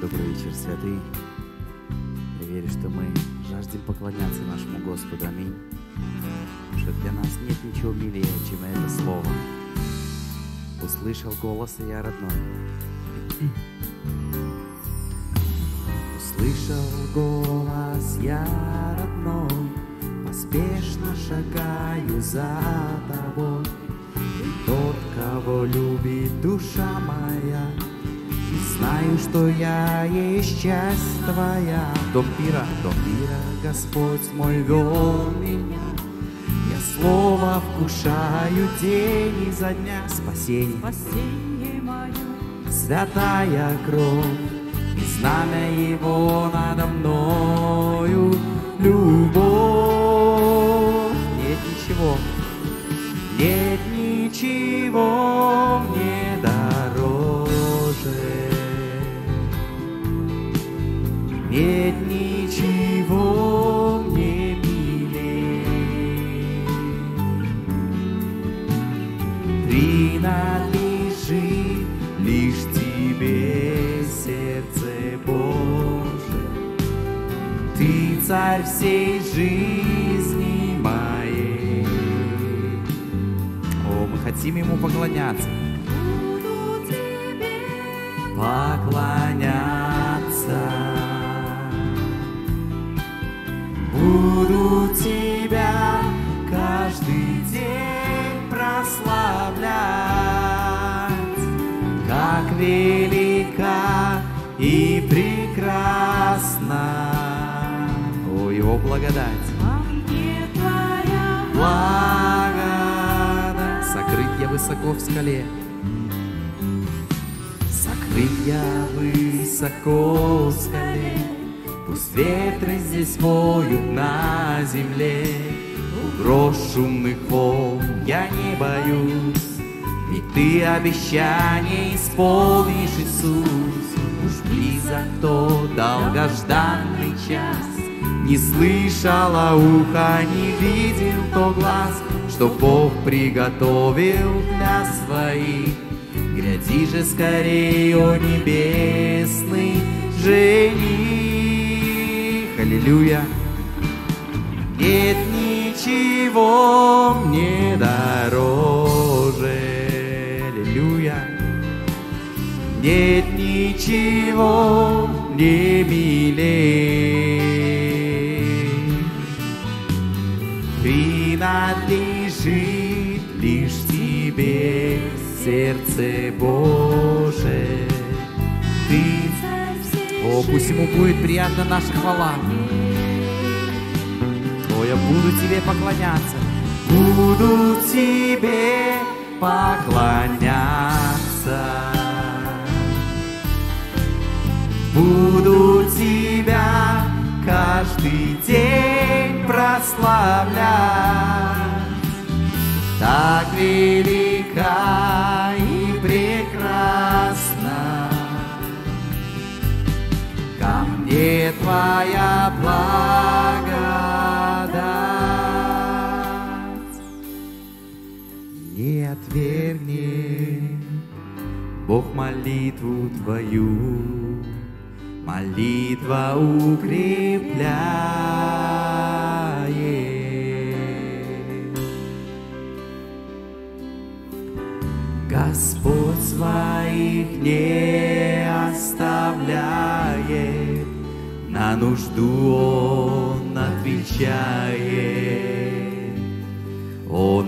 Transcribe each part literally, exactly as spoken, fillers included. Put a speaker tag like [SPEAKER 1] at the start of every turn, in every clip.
[SPEAKER 1] Добрый вечер, святые. Я верю, что мы жаждем поклоняться нашему Господу. Аминь. Что для нас нет ничего милее, чем это слово. Услышал голос я родной. Услышал голос я родной, поспешно шагаю за тобой. Ты тот, кого любит душа моя, и знаю, что я есть часть твоя. Дом мира, дом мира, Господь мой вел меня. Я слово вкушаю день изо дня. Спасение,
[SPEAKER 2] Спасение мое,
[SPEAKER 1] святая кровь, и знамя его надо мною. Любовь, нет ничего, нет ничего мне дороже, нет ничего мне милее. Принадлежит лишь тебе, сердце Божие. Ты царь всей жизни моей. О, мы хотим ему поклоняться.
[SPEAKER 2] буду тебе
[SPEAKER 1] Поклоняться. Буду тебя каждый день прославлять, как велика и прекрасна, о, его благодать.
[SPEAKER 2] во мне твоя
[SPEAKER 1] Благодать. Сокрыт я высоко в скале, сокрыт я высоко в скале. Пусть ветры здесь воют на земле, угроз шумных волн я не боюсь, ведь ты обещание исполнишь, Иисус. Уж близок тот долгожданный час, не слышала ухо, не видел то глаз, что Бог приготовил для своих. Гряди же скорее, о небесный жених. Аллилуйя. Нет ничего мне дороже. Аллилуйя. Нет ничего мне милее. Принадлежит лишь тебе, сердце Божие. Ты, о, пусть ему будет приятна наша хвала. О, я буду тебе поклоняться. Буду тебе поклоняться. Буду тебя каждый день прославлять. Так велика и прекрасна ко мне твоя благодать. Не отвергни, Бог, молитву твою, молитва укрепляет. Господь своих не оставляет, на нужду Он отвечает, Он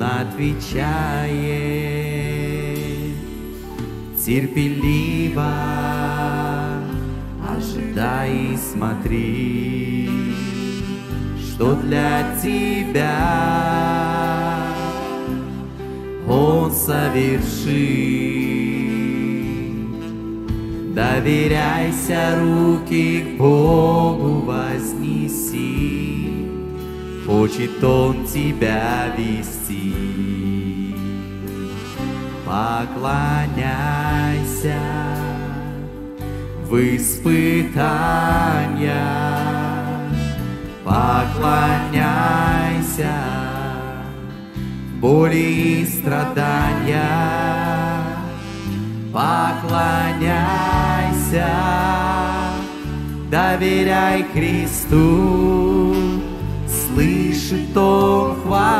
[SPEAKER 1] отвечает терпеливо. Ожидай и смотри, что для тебя Он совершит. Доверяйся, руки к Богу вознеси, хочет Он тебя вести. Поклоняйся в испытания, поклоняйся в боли и страдания, поклоняйся доверяй Христу, слышит Он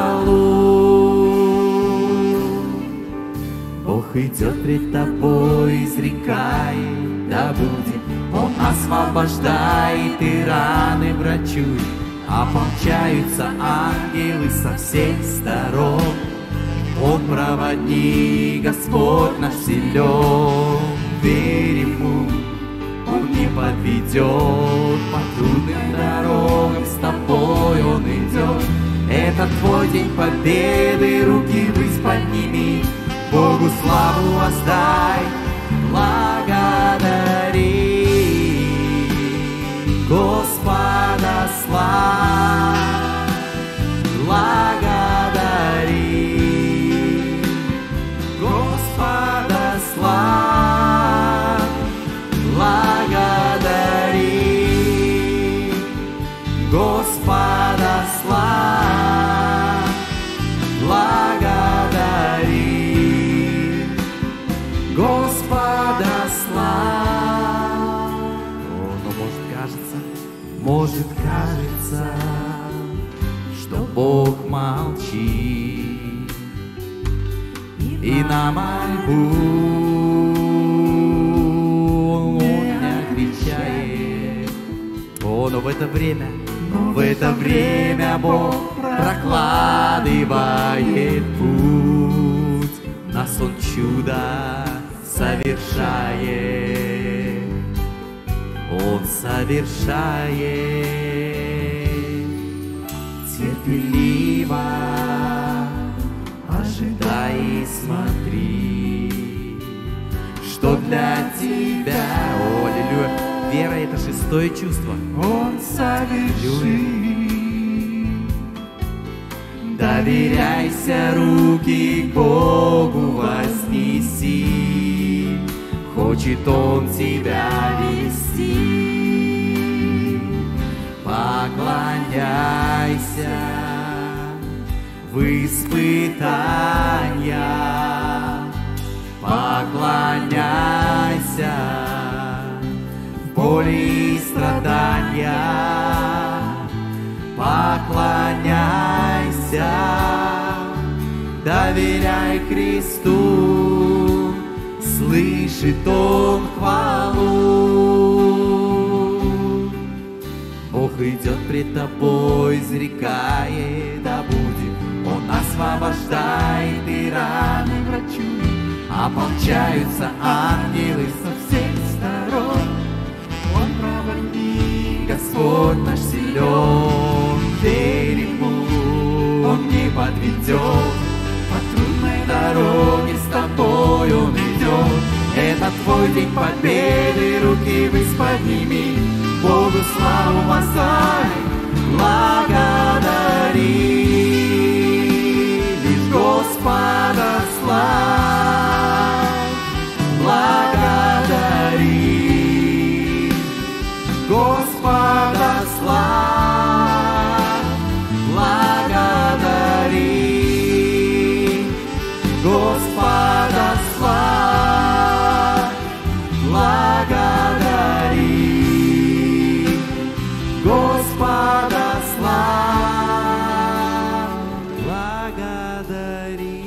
[SPEAKER 1] хвалу. Бог идет пред тобой, изрекает, да будет. Он освобождает и раны врачует, ополчаются ангелы со всех сторон. Он проводник, Господь наш силен, верь Ему, Он не подведет, по трудным дорогам с тобой Он идет. Это твой день победы, руки ввысь подними, Богу славу воздай, благодари. Господа славь, благодари. Господа славь, благодари. Господа славь, благодари. Господа славь. О, но может кажется, может кажется, что Бог молчит, и на мольбу Он не отвечает. О, но в это время, но в это время Бог прокладывает путь, на сон чудо совершает. Он совершает. Терпеливо ожидай и смотри, что для тебя. О, аллилуйя. Вера — это шестое чувство. Он совершит. Доверяйся, руки к Богу вознеси, хочет Он тебя вести. Поклоняйся в испытания, поклоняйся в боли и страдания, поклоняйся, доверяй Христу, слышит Он хвалу. Бог идет пред тобой, изрекает, да будет. Он освобождает и раны врачует, ополчаются ангелы со всех сторон. Он проводник, Господь наш силен, верь Ему, Он не подведет. По трудной дороге с тобой Он идет. Это твой день победы, руки ввысь подними, Богу славу воздай, благодари. Лишь Господа славь, благодари. Господа славь, благодари. Господа славь, благодари. Господа славь, благодари.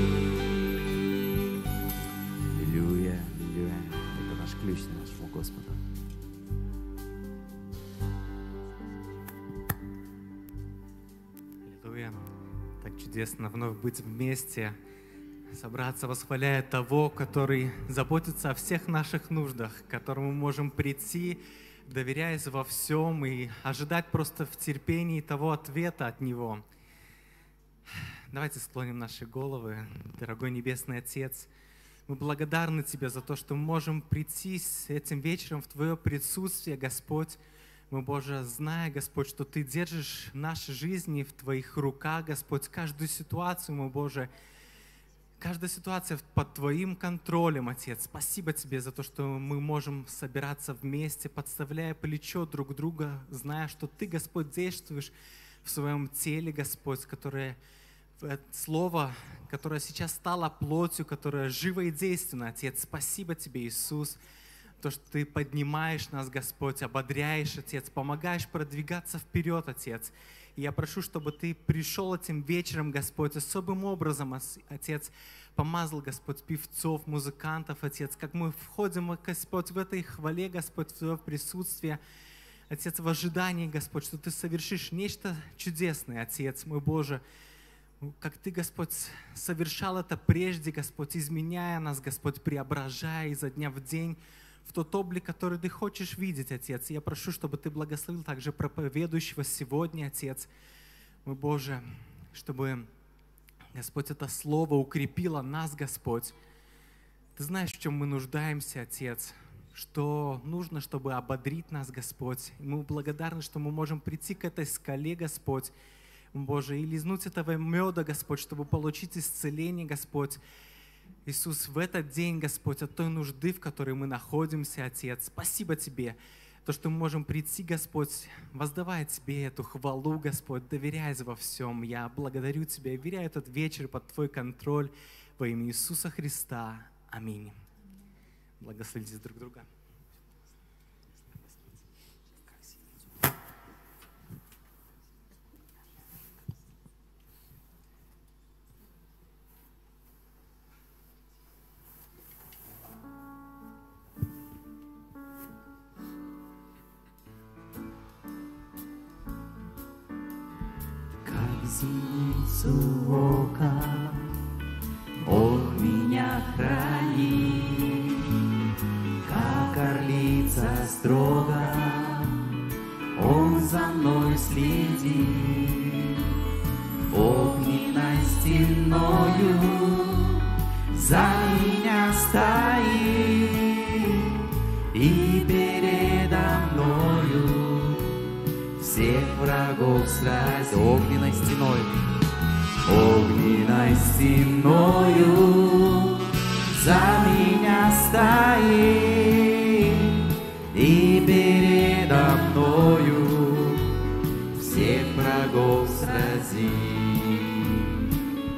[SPEAKER 1] Аллилуйя, аллилуйя. Это наш ключ к нашему Господу.
[SPEAKER 3] Аллилуйя. Так чудесно вновь быть вместе, собраться, восхваляя того, который заботится о всех наших нуждах, к которому мы можем прийти, доверяясь во всем и ожидать просто в терпении того ответа от Него. Давайте склоним наши головы. Дорогой Небесный Отец, мы благодарны Тебе за то, что мы можем прийти с этим вечером в Твое присутствие, Господь. Мы, Боже, зная, Господь, что Ты держишь наши жизни в Твоих руках, Господь, каждую ситуацию, мы, Боже, каждая ситуация под Твоим контролем, Отец. Спасибо Тебе за то, что мы можем собираться вместе, подставляя плечо друг друга, зная, что Ты, Господь, действуешь в своем теле, Господь, которое Слово, которое сейчас стало плотью, которое живо и действенно, Отец. Спасибо Тебе, Иисус. то, что Ты поднимаешь нас, Господь, ободряешь, Отец, помогаешь продвигаться вперед, Отец. И я прошу, чтобы Ты пришел этим вечером, Господь, особым образом, Отец, помазал, Господь, певцов, музыкантов, Отец, как мы входим, Господь, в этой хвале, Господь, в Твое присутствие, Отец, в ожидании, Господь, что Ты совершишь нечто чудесное, Отец, мой Боже, как Ты, Господь, совершал это прежде, Господь, изменяя нас, Господь, преображая изо дня в день в тот облик, который Ты хочешь видеть, Отец. И я прошу, чтобы Ты благословил также проповедующего сегодня, Отец, мой Боже, чтобы, Господь, это слово укрепило нас, Господь. Ты знаешь, в чем мы нуждаемся, Отец, что нужно, чтобы ободрить нас, Господь. И мы благодарны, что мы можем прийти к этой скале, Господь, Боже, и лизнуть этого меда, Господь, чтобы получить исцеление, Господь. Иисус, в этот день, Господь, от той нужды, в которой мы находимся, Отец, спасибо Тебе, то, что мы можем прийти, Господь, воздавая Тебе эту хвалу, Господь, доверяясь во всем. Я благодарю Тебя и веряю этот вечер под Твой контроль во имя Иисуса Христа. Аминь. Благословите друг друга.
[SPEAKER 1] Зеницу ока, Бог меня хранит, как орлица строго, Он за мной следит, огненной стеною за меня стоит, и передо мною всех врагов сразит огненной стеной, огненной стеною за меня стоит, и передо мною всех врагов сразит.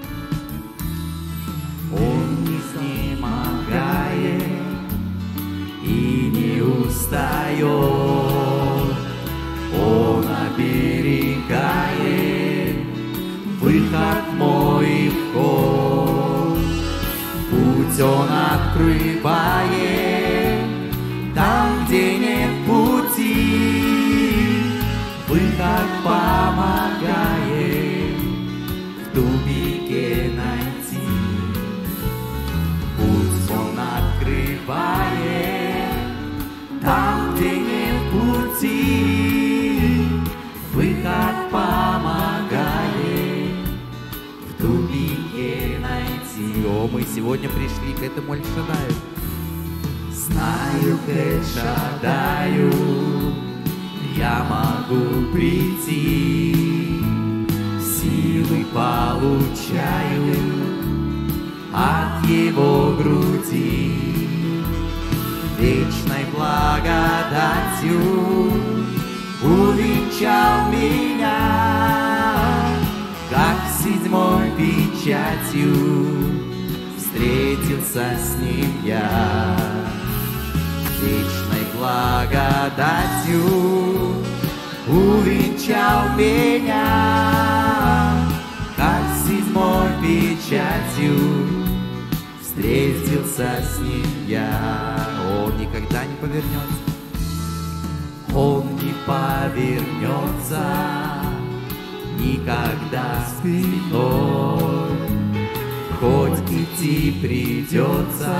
[SPEAKER 1] Он не изнемогает и не устает, Он оберегает выход мой и вход. Путь Он открывает там, где нет пути. Выход помогает в тупике найти. Путь Он открывает там, где нет пути. Выход помогает в тупике найти. О, мы сегодня пришли к этому Эль-Шадаю. Знаю, к Эль-Шадаю я могу прийти, силы получаю от Его груди, вечной благодатью увенчал меня, как седьмой печатью встретился с Ним я. Вечной благодатью увенчал меня, как седьмой печатью встретился с Ним я. Он никогда не повернется. Он не повернется никогда спиной, хоть идти придется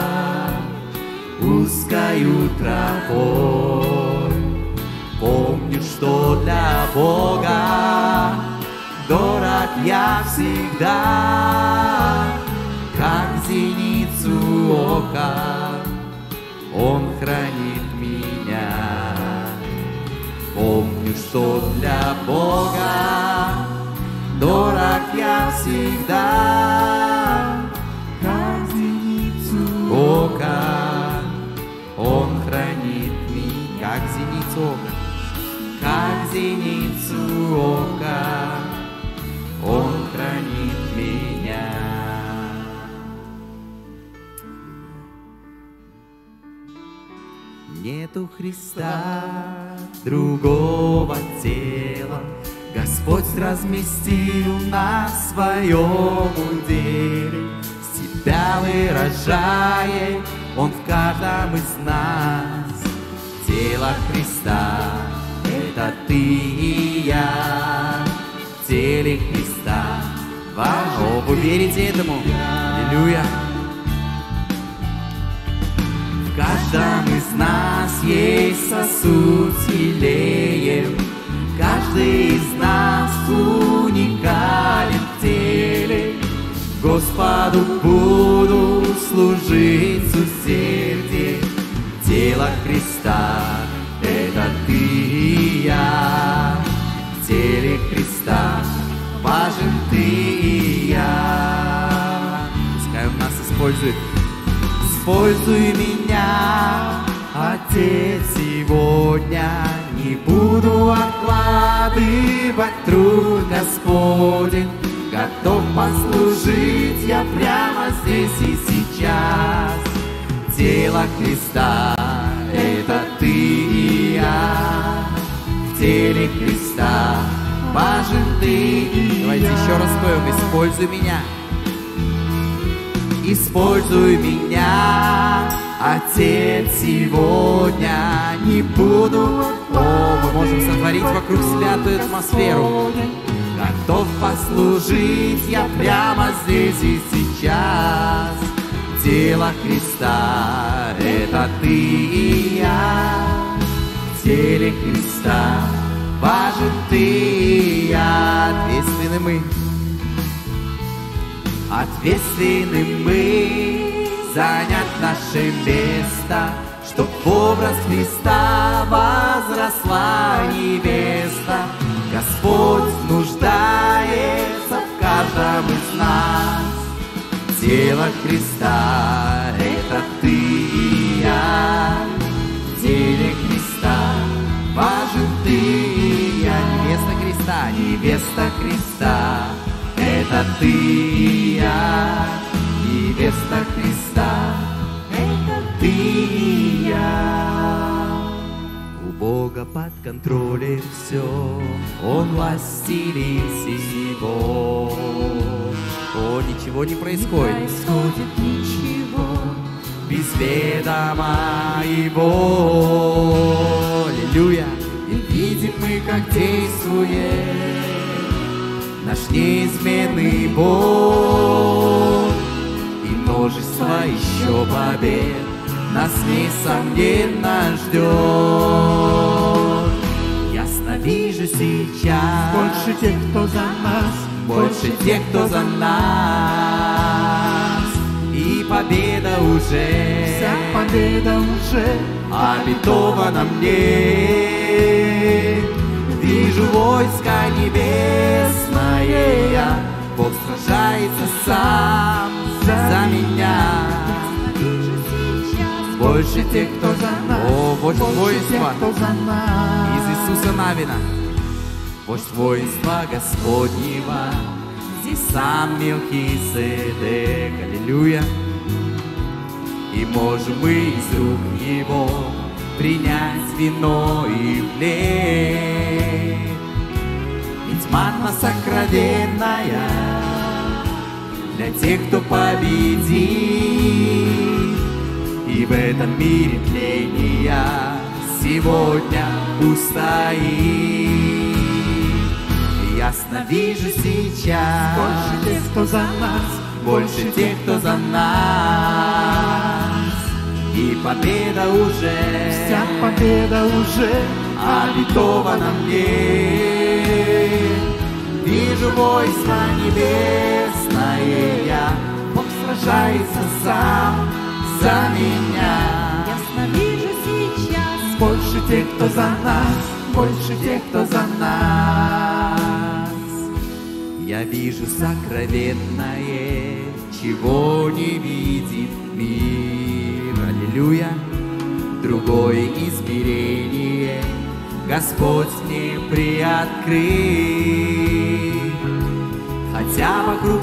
[SPEAKER 1] узкою тропой. Помню, что для Бога дорог я всегда, как зеницу ока Он хранит меня. Помню, что для Бога дорог я всегда, как зеницу ока Он хранит меня. Как зеницу ока, как зеницу ока Он хранит меня. Нету Христа, другого тела. Господь разместил на своем уделе. Себя выражает Он в каждом из нас. Тело Христа — это ты и я. В теле Христа важно. О, вы верите этому? Аллилуйя! В каждом из нас есть сосуд с елеем. Каждый из нас уникален в теле. Господу буду служить с усердием. Тело Христа — это ты и я. В теле Христа важен ты и я. Пускай Он нас использует. Используй меня, Отец, сегодня. Не буду откладывать труд Господень. Готов послужить я прямо здесь и сейчас. Тело Христа — это ты и я. В теле Христа важен ты и я. Давайте еще раз споем. Используй меня. Используй меня, Отец, сегодня. Не буду. О, мы можем сотворить вокруг себя эту атмосферу. Готов послужить я прямо здесь и сейчас. Тело Христа — это ты и я. В теле Христа важен ты и я. Ответственны мы. Ответственны мы занять наше место, чтоб в образ Христа возросла невеста. Господь нуждается в каждом из нас. Тело Христа — это ты и я. В теле Христа важен ты и я. Невеста Христа, невеста Христа — это ты и я. Невеста Христа — это ты и я. У Бога под контролем все, Он властелин всего. О, ничего не происходит.
[SPEAKER 2] Не происходит ничего
[SPEAKER 1] без ведома Его. Аллилуйя. И видим мы, как действует наш неизменный Бог. И множество еще побед нас несомненно ждет. Ясно вижу сейчас
[SPEAKER 4] Больше тех, кто за нас,
[SPEAKER 1] больше тех, кто за нас. И победа уже,
[SPEAKER 4] вся победа уже
[SPEAKER 1] обетована мне. Вижу войско небесное, Бог сражается сам за меня.
[SPEAKER 2] Вижу сейчас
[SPEAKER 4] больше тех, кто за нас,
[SPEAKER 1] О, вождь
[SPEAKER 4] больше тех,
[SPEAKER 1] воинства
[SPEAKER 4] кто за нас.
[SPEAKER 1] из Иисуса Навина. Вождь воинства Господнего, здесь сам Мелхиседек. Аллилуйя. И можем мы из рук Его принять вино и хлеб. Ведь манна сокровенная для тех, кто победит. И в этом мире тления сегодня устоит. Ясно вижу сейчас
[SPEAKER 4] Больше тех, кто за нас,
[SPEAKER 1] больше тех, кто за нас. И победа уже,
[SPEAKER 4] вся победа уже
[SPEAKER 1] обетована мне. Вижу войско небесное, Бог сражается сам за меня.
[SPEAKER 2] ясно вижу сейчас
[SPEAKER 4] больше тех, кто за нас, больше тех, кто за нас.
[SPEAKER 1] Я вижу сокровенное, чего не видит мир. Аллилуйя. Другое измерение Господь мне приоткрыл. Хотя вокруг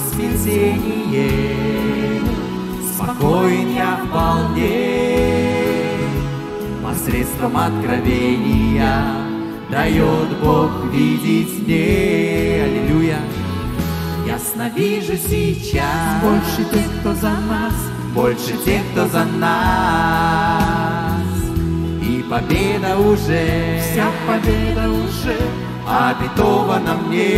[SPEAKER 1] смятение, спокоен я вполне.
[SPEAKER 4] посредством откровения дает Бог видеть мне. Аллилуйя. Ясно вижу сейчас больше тех, кто за нас, больше тех, кто за нас. И победа уже, вся победа уже обетована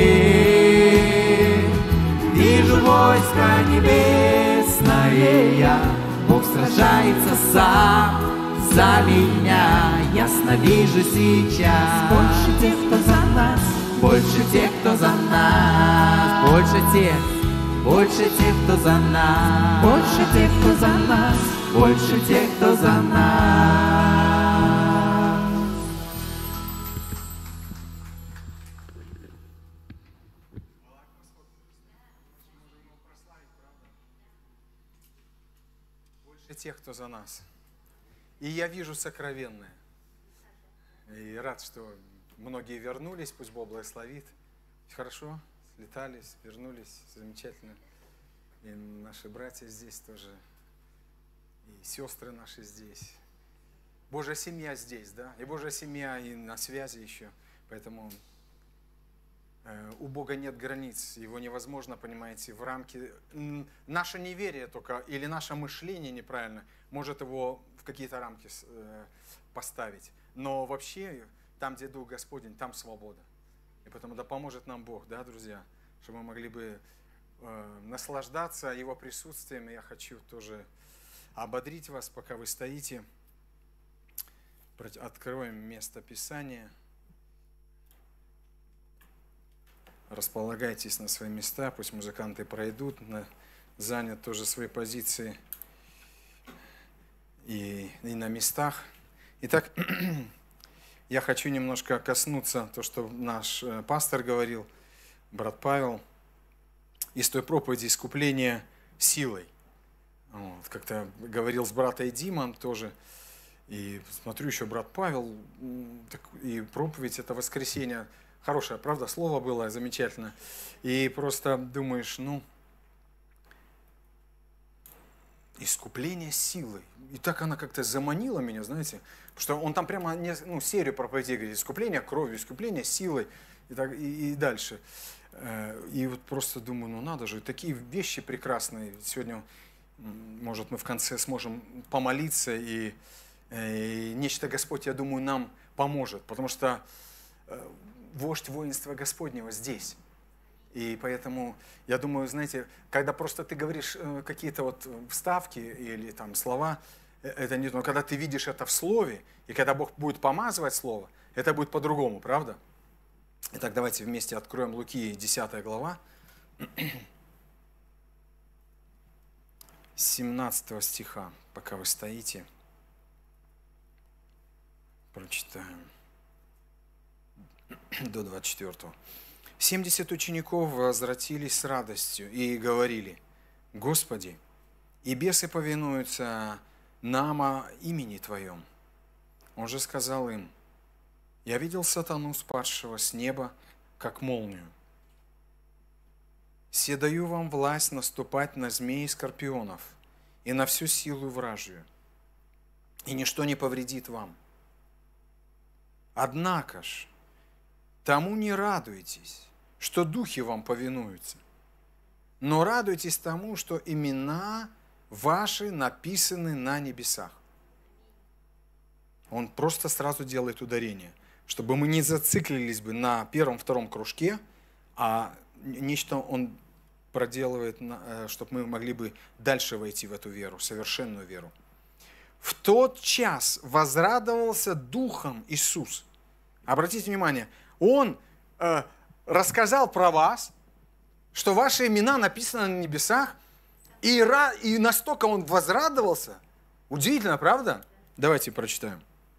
[SPEAKER 4] мне. Вижу войско небесное я, Бог сражается сам за меня. Ясно вижу сейчас больше тех, кто за нас, больше тех, кто за нас, больше тех, больше тех, кто за нас, больше тех, кто за нас, больше тех, кто за нас.
[SPEAKER 5] Больше тех, кто за нас. И я вижу сокровенное. И рад, что многие вернулись, пусть Бог благословит. Хорошо, слетались, вернулись, замечательно. И наши братья здесь тоже, и сестры наши здесь. Божья семья здесь, да? И Божья семья и на связи еще. Поэтому э, у Бога нет границ, его невозможно, понимаете, в рамки. Наше неверие только, или наше мышление неправильно, может его в какие-то рамки э, поставить. Но вообще, там, где Дух Господень, там свобода. И поэтому да поможет нам Бог, да, друзья, чтобы мы могли бы э, наслаждаться Его присутствием. И я хочу тоже ободрить вас, пока вы стоите. Откроем место Писания. Располагайтесь на свои места, пусть музыканты пройдут, на, занят тоже свои позиции и, и на местах. Итак, я хочу немножко коснуться то, что наш пастор говорил, брат Павел, из той проповеди искупления силой. Вот, как-то говорил с братом Димом тоже, и смотрю еще брат Павел, и проповедь это воскресенье, хорошее, правда, слово было замечательно, и просто думаешь, ну, искупление силой. И так она как-то заманила меня, знаете, потому что он там прямо не, ну, серию проповедей говорит, искупление кровью, искупление силой и, так, и, и дальше. И вот просто думаю, ну надо же, такие вещи прекрасные. Сегодня, может, мы в конце сможем помолиться, и, и нечто Господь, я думаю, нам поможет, потому что вождь воинства Господнего здесь. И поэтому, я думаю, знаете, когда просто ты говоришь какие-то вот вставки или там слова, это не то, но когда ты видишь это в слове, и когда Бог будет помазывать слово, это будет по-другому, правда? Итак, давайте вместе откроем Луки, десятая глава, семнадцатого стиха, пока вы стоите, прочитаем до двадцать четвёртого. Семьдесят учеников возвратились с радостью и говорили: Господи, и бесы повинуются нам о имени Твоем. Он же сказал им: я видел сатану, спадшего с неба, как молнию. Се даю вам власть наступать на змей и скорпионов и на всю силу вражью, и ничто не повредит вам. Однако ж, тому не радуйтесь, что духи вам повинуются, но радуйтесь тому, что имена ваши написаны на небесах. Он просто сразу делает ударение, чтобы мы не зациклились бы на первом-втором кружке, а нечто он проделывает, чтобы мы могли бы дальше войти в эту веру, совершенную веру. В тот час возрадовался духом Иисус. Обратите внимание, Он э, рассказал про вас, что ваши имена написаны на небесах, и, и настолько Он возрадовался. Удивительно, правда? Давайте прочитаем.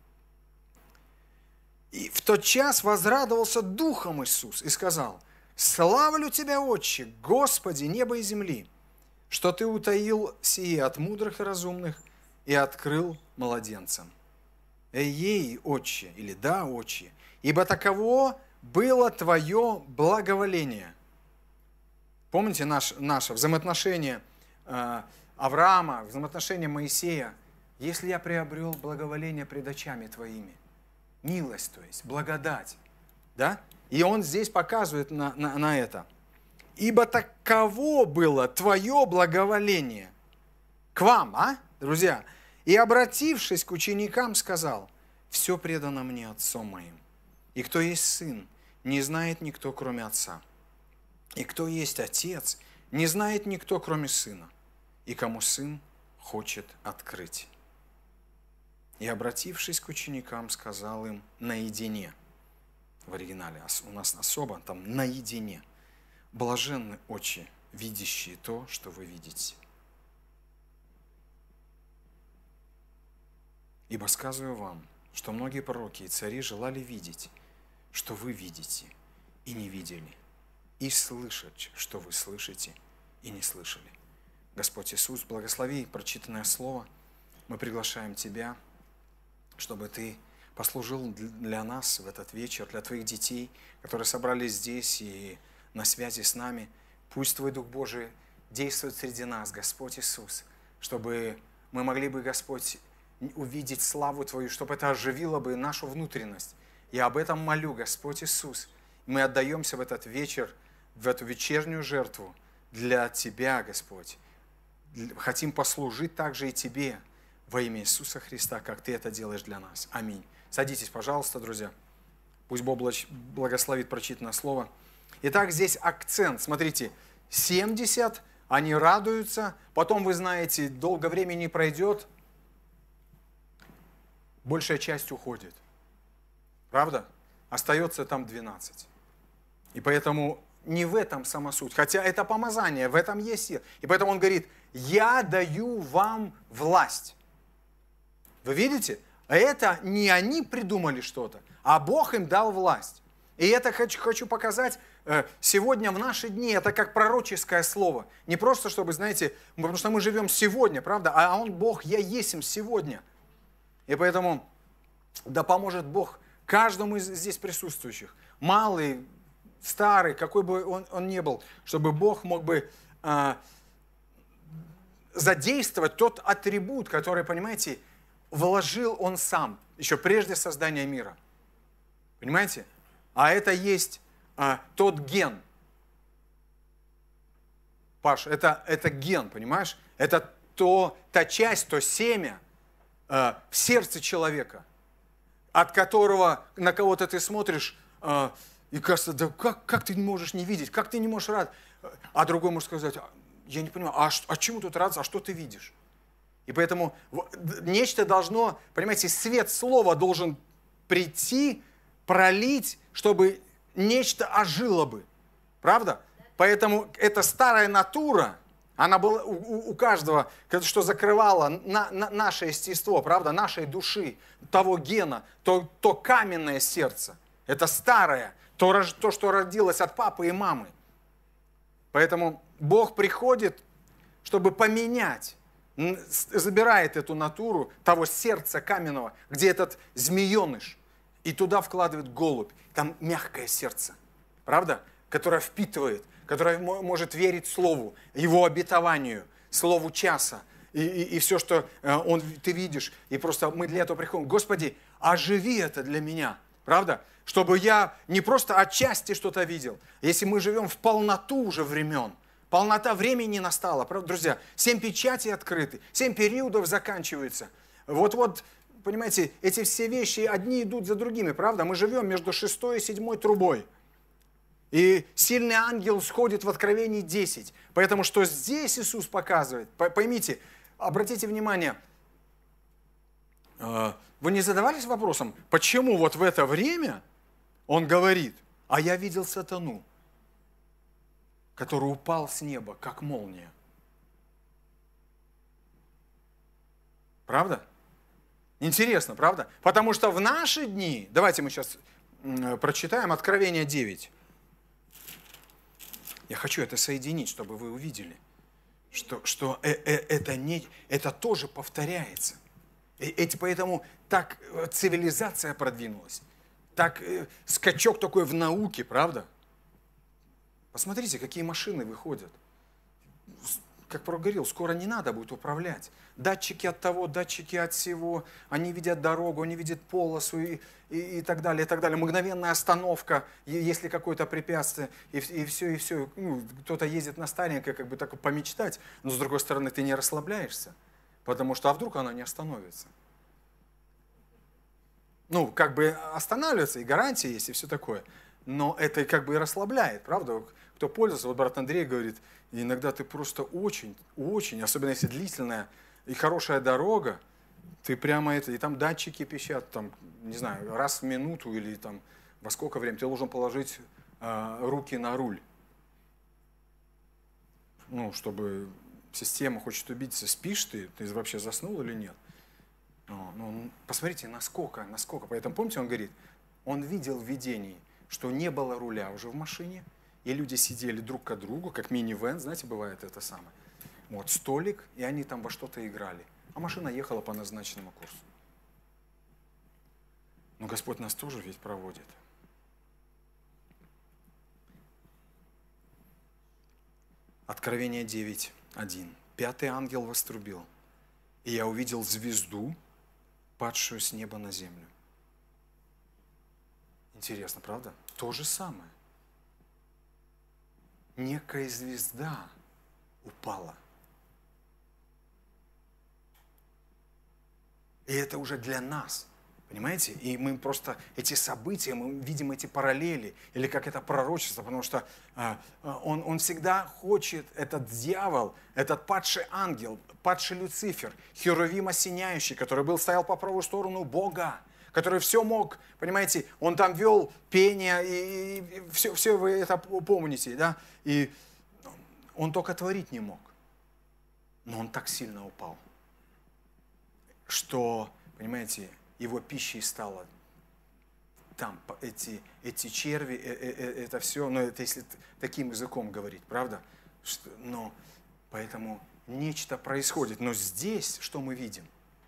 [SPEAKER 5] И в тот час возрадовался духом Иисус и сказал: славлю Тебя, Отче, Господи неба и земли, что Ты утаил сие от мудрых и разумных и открыл младенцам. Ей, Отче, или да, Отче, ибо таково было Твое благоволение. Помните наш, наше взаимоотношение э, Авраама, взаимоотношение Моисея? если я приобрел благоволение пред очами Твоими, милость, то есть, благодать, да? И он здесь показывает на, на, на это. Ибо таково было Твое благоволение к вам, а, друзья? И, обратившись к ученикам, сказал: все предано мне Отцом моим. И кто есть Сын, не знает никто, кроме Отца. И кто есть Отец, не знает никто, кроме Сына. И кому Сын хочет открыть. И, обратившись к ученикам, сказал им наедине. В оригинале у нас особо, там наедине. Блаженны очи, видящие то, что вы видите. Ибо сказываю вам, что многие пророки и цари желали видеть, что вы видите, и не видели, и слышать, что вы слышите, и не слышали. Господь Иисус, благослови прочитанное Слово. Мы приглашаем Тебя, чтобы Ты послужил для нас в этот вечер, для Твоих детей, которые собрались здесь и на связи с нами. Пусть Твой Дух Божий действует среди нас, Господь Иисус, чтобы мы могли бы, Господь, увидеть славу Твою, чтобы это оживило бы нашу внутренность. Я об этом молю, Господь Иисус. Мы отдаемся в этот вечер, в эту вечернюю жертву для Тебя, Господь. Хотим послужить также и Тебе во имя Иисуса Христа, как Ты это делаешь для нас. Аминь. Садитесь, пожалуйста, друзья. Пусть Бог благословит прочитанное слово. Итак, здесь акцент. Смотрите, семьдесят, они радуются. Потом, вы знаете, долго времени не пройдет. Большая часть уходит. Правда? Остается там двенадцать. И поэтому не в этом сама суть. Хотя это помазание, в этом есть сила. И поэтому он говорит: я даю вам власть. Вы видите? Это не они придумали что-то, а Бог им дал власть. И это хочу, хочу показать сегодня, в наши дни, это как пророческое слово. Не просто, чтобы, знаете, потому что мы живем сегодня, правда? А Он Бог, я есть им сегодня. И поэтому да поможет Бог каждому из здесь присутствующих, малый, старый, какой бы он, он ни был, чтобы Бог мог бы э, задействовать тот атрибут, который, понимаете, вложил Он сам, еще прежде создания мира. Понимаете? А это есть э, тот ген. Паш, это, это ген, понимаешь? Это то, та часть, то семя э, в сердце человека, от которого на кого-то ты смотришь, э, и кажется, да как, как ты не можешь не видеть, как ты не можешь радоваться? А другой может сказать: я не понимаю, а, а чему тут радоваться, а что ты видишь? И поэтому нечто должно, понимаете, свет слова должен прийти, пролить, чтобы нечто ожило бы. Правда? Поэтому эта старая натура, она была у, у каждого, что закрывало на, на, наше естество, правда, нашей души, того гена, то, то каменное сердце. Это старое, то, то, что родилось от папы и мамы. Поэтому Бог приходит, чтобы поменять, забирает эту натуру того сердца каменного, где этот змееныш, и туда вкладывает голубь. Там мягкое сердце, правда? Которое впитывает, которое может верить Слову, Его обетованию, Слову часа. И, и, и все, что он, ты видишь. И просто мы для этого приходим. Господи, оживи это для меня. Правда? Чтобы я не просто отчасти что-то видел. Если мы живем в полноту уже времен, полнота времени настала. Правда, друзья? Семь печатей открыты, семь периодов заканчиваются. Вот-вот, понимаете, эти все вещи одни идут за другими, правда? Мы живем между шестой и седьмой трубой. И сильный ангел сходит в Откровении десять. Поэтому что здесь Иисус показывает, поймите, обратите внимание, вы не задавались вопросом, почему вот в это время Он говорит: а я видел сатану, который упал с неба, как молния. Правда? Интересно, правда? Потому что в наши дни, давайте мы сейчас прочитаем Откровение девять. Я хочу это соединить, чтобы вы увидели, что, что э, э, это, не, это тоже повторяется. И, и поэтому так цивилизация продвинулась, так э, скачок такой в науке, правда? Посмотрите, какие машины выходят. как пророк говорил, скоро не надо будет управлять. Датчики от того, датчики от всего, они видят дорогу, они видят полосу и, и, и так далее, и так далее. Мгновенная остановка, если какое-то препятствие, и, и все, и все. Ну, кто-то ездит на старенькое, как бы так помечтать, но с другой стороны ты не расслабляешься, потому что а вдруг она не остановится. Ну, как бы останавливается, и гарантия есть, и все такое. Но это как бы и расслабляет, правда? Кто пользуется, вот брат Андрей говорит, иногда ты просто очень, очень, особенно если длительная и хорошая дорога, ты прямо это, и там датчики пищат, там, не знаю, раз в минуту или там во сколько времени ты должен положить э, руки на руль. Ну, чтобы система хочет убедиться, спишь ты, ты вообще заснул или нет. Ну, посмотрите, насколько, насколько. Поэтому, помните, он говорит, он видел в видении, что не было руля уже в машине, и люди сидели друг к другу, как мини-вэн, знаете, бывает это самое. Вот, столик, и они там во что-то играли. А машина ехала по назначенному курсу. Но Господь нас тоже ведь проводит. Откровение девять, один. Пятый ангел вострубил, и я увидел звезду, падшую с неба на землю. Интересно, правда? То же самое. Некая звезда упала. И это уже для нас. Понимаете? И мы просто эти события, мы видим эти параллели, или как это пророчество, потому что а, он, он всегда хочет, этот дьявол, этот падший ангел, падший Люцифер, херувим осеняющий, который был, стоял по правую сторону Бога, который все мог, понимаете, он там вел пение, и, и, и все, все вы это помните, да? И он только творить не мог. Но он так сильно упал, что, понимаете, его пищей стало там эти, эти черви, э, э, э, это все, но это если таким языком говорить, правда? Что, но поэтому нечто происходит. Но здесь что мы видим?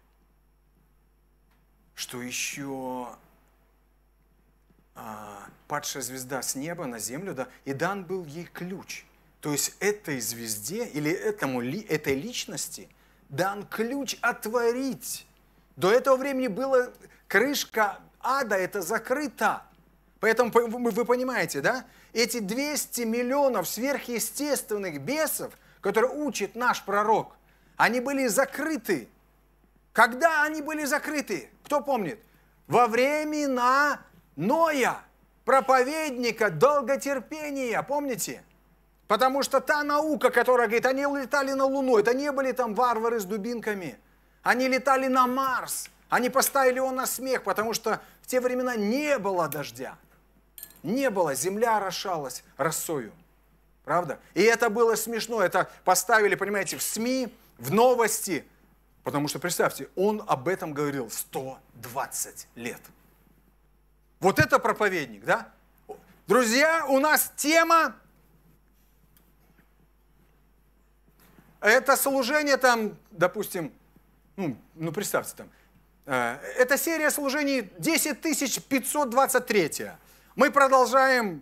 [SPEAKER 5] Что еще а, падшая звезда с неба на землю, да, и дан был ей ключ. То есть этой звезде или этому, этой личности дан ключ отворить. До этого времени была крышка ада, это закрыта. Поэтому вы понимаете, да? Эти двести миллионов сверхъестественных бесов, которые учит наш пророк, они были закрыты. Когда они были закрыты? Кто помнит? Во времена Ноя, проповедника долготерпения, помните? Потому что та наука, которая говорит, они летали на Луну, это не были там варвары с дубинками. Они летали на Марс. Они поставили его на смех, потому что в те времена не было дождя. Не было. Земля орошалась росою. Правда? И это было смешно. Это поставили, понимаете, в СМИ, в новости. Потому что, представьте, он об этом говорил сто двадцать лет. Вот это проповедник, да? Друзья, у нас тема... Это служение там, допустим... Ну, ну, представьте там, э, это серия служений десять тысяч пятьсот двадцать три. Мы продолжаем.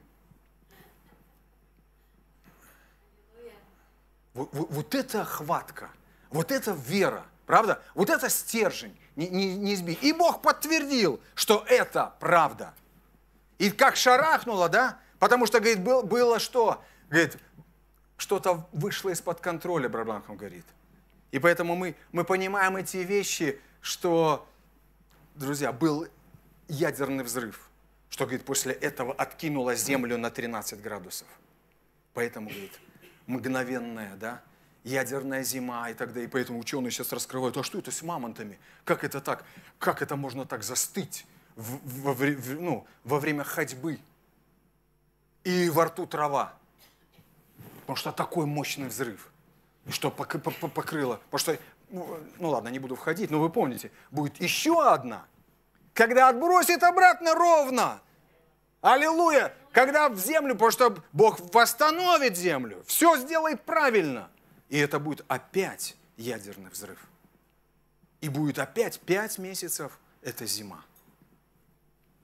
[SPEAKER 5] Вот, вот, вот это хватка, вот это вера, правда? Вот это стержень, не, не, не избить. И Бог подтвердил, что это правда. И как шарахнуло, да? Потому что, говорит, было, было что? Говорит, что-то вышло из-под контроля, Брабанхам говорит. И поэтому мы, мы понимаем эти вещи, что, друзья, был ядерный взрыв, что, говорит, после этого откинуло Землю на тринадцать градусов. Поэтому, говорит, мгновенная, да, ядерная зима и так далее. И поэтому ученые сейчас раскрывают, а что это с мамонтами? Как это так? Как это можно так застыть в, во, в, ну, во время ходьбы? И во рту трава. Потому что такой мощный взрыв. И что покрыло? Потому что, ну, ну ладно, не буду входить, но вы помните, будет еще одна, когда отбросит обратно ровно. Аллилуйя! Когда в землю, потому что Бог восстановит землю, все сделает правильно. И это будет опять ядерный взрыв. И будет опять пять месяцев, это зима.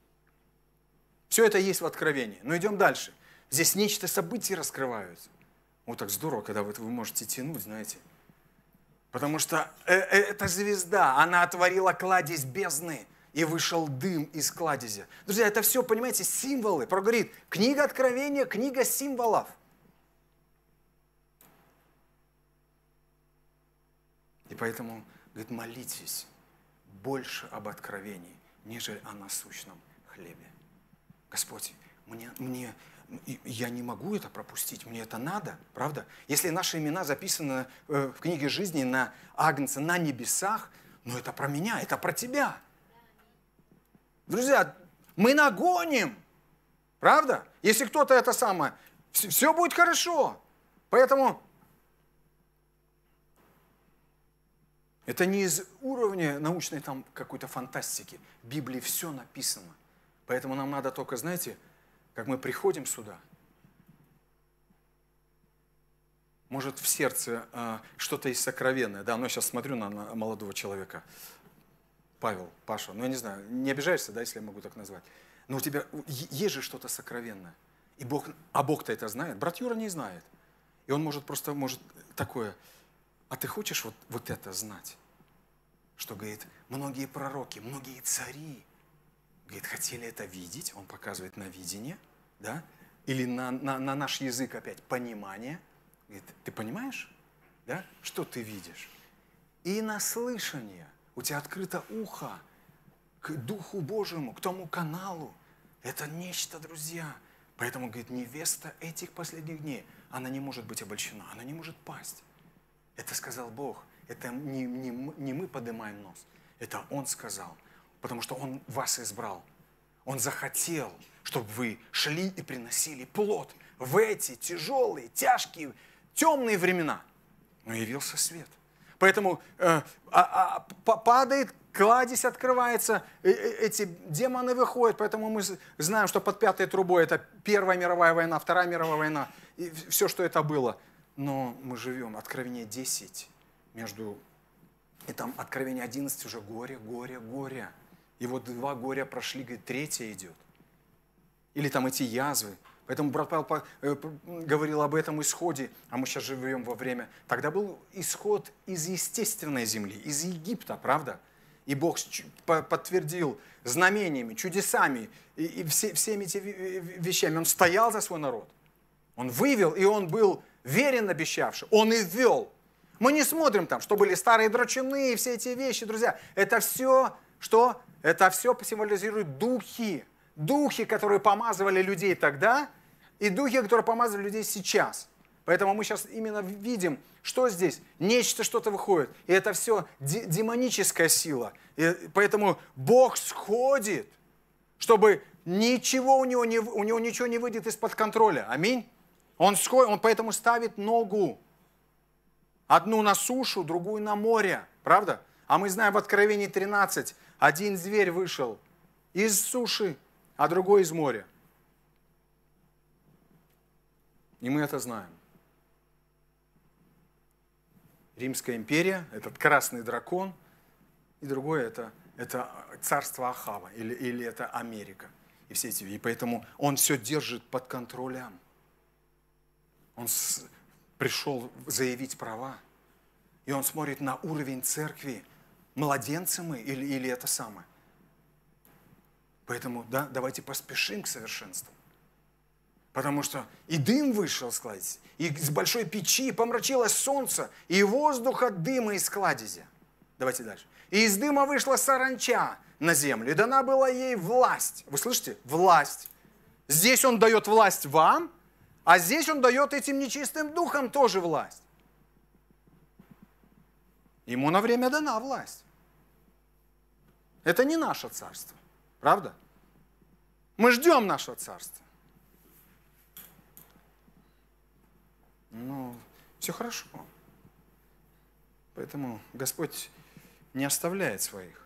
[SPEAKER 5] Все это есть в Откровении. Но идем дальше. Здесь нечто события раскрываются. Вот так здорово, когда вы, вы можете тянуть, знаете. Потому что э, э, эта звезда, она отворила кладезь бездны, и вышел дым из кладези. Друзья, это все, понимаете, символы. Проговорит, книга Откровения, книга символов. И поэтому, говорит, молитесь больше об откровении, нежели о насущном хлебе. Господь, мне, мне, я не могу это пропустить, мне это надо, правда? Если наши имена записаны в книге жизни на Агнце, на небесах, ну это про меня, это про тебя. Друзья, мы нагоним, правда? Если кто-то это самое, все, все будет хорошо. Поэтому это не из уровня научной там какой-то фантастики. В Библии все написано. Поэтому нам надо только, знаете, как мы приходим сюда, может в сердце э, что-то есть сокровенное. Да, но я сейчас смотрю на, на молодого человека. Павел, Паша, ну я не знаю, не обижаешься, да, если я могу так назвать. Но у тебя есть же что-то сокровенное. И Бог, а Бог-то это знает. Брат Юра не знает. И он может просто, может такое, а ты хочешь вот, вот это знать? Что, говорит, многие пророки, многие цари, говорит, хотели это видеть. Он показывает на видение, да? Или на, на, на наш язык опять понимание. Говорит, ты понимаешь, да? Что ты видишь? И на слышание. У тебя открыто ухо к Духу Божьему, к тому каналу. Это нечто, друзья. Поэтому, говорит, невеста этих последних дней, она не может быть обольщена, она не может пасть. Это сказал Бог. Это не, не, не мы поднимаем нос. Это Он сказал. Потому что Он вас избрал. Он захотел, чтобы вы шли и приносили плод в эти тяжелые, тяжкие, темные времена. Но явился свет. Поэтому э, а, а, падает, кладезь открывается, э, э, эти демоны выходят. Поэтому мы знаем, что под пятой трубой это Первая мировая война, Вторая мировая война, и все, что это было. Но мы живем, Откровение десять, между, и там Откровение одиннадцать уже горе, горе, горе. И вот два горя прошли, говорит, третье идет. Или там эти язвы. Поэтому брат Павел говорил об этом исходе, а мы сейчас живем во время. Тогда был исход из естественной земли, из Египта, правда? И Бог подтвердил знамениями, чудесами и, и все, всеми этими вещами. Он стоял за свой народ. Он вывел, и он был верен обещавший. Он и ввел. Мы не смотрим там, что были старые драчуны и все эти вещи, друзья. Это все, что? Это все символизирует духи. Духи, которые помазывали людей тогда, и духи, которые помазывали людей сейчас. Поэтому мы сейчас именно видим, что здесь. Нечто что-то выходит. И это все демоническая сила. И поэтому Бог сходит, чтобы ничего у него, не, у него ничего не выйдет из-под контроля. Аминь. Он сходит, он поэтому ставит ногу. Одну на сушу, другую на море. Правда? А мы знаем в Откровении тринадцать, один зверь вышел из суши, а другой из моря. И мы это знаем. Римская империя, этот красный дракон, и другое это, это царство Ахава, или, или это Америка. И, все эти, и поэтому он все держит под контролем. Он с, пришел заявить права. И он смотрит на уровень церкви. Младенцы мы или, или это самое. Поэтому да, давайте поспешим к совершенству. Потому что и дым вышел с кладези, и с большой печи помрачилось солнце, и воздух от дыма из кладези. Давайте дальше. И из дыма вышла саранча на землю, и дана была ей власть. Вы слышите? Власть. Здесь он дает власть вам, а здесь он дает этим нечистым духам тоже власть. Ему на время дана власть. Это не наше царство. Правда? Мы ждем нашего царства. Ну, все хорошо. Поэтому Господь не оставляет своих.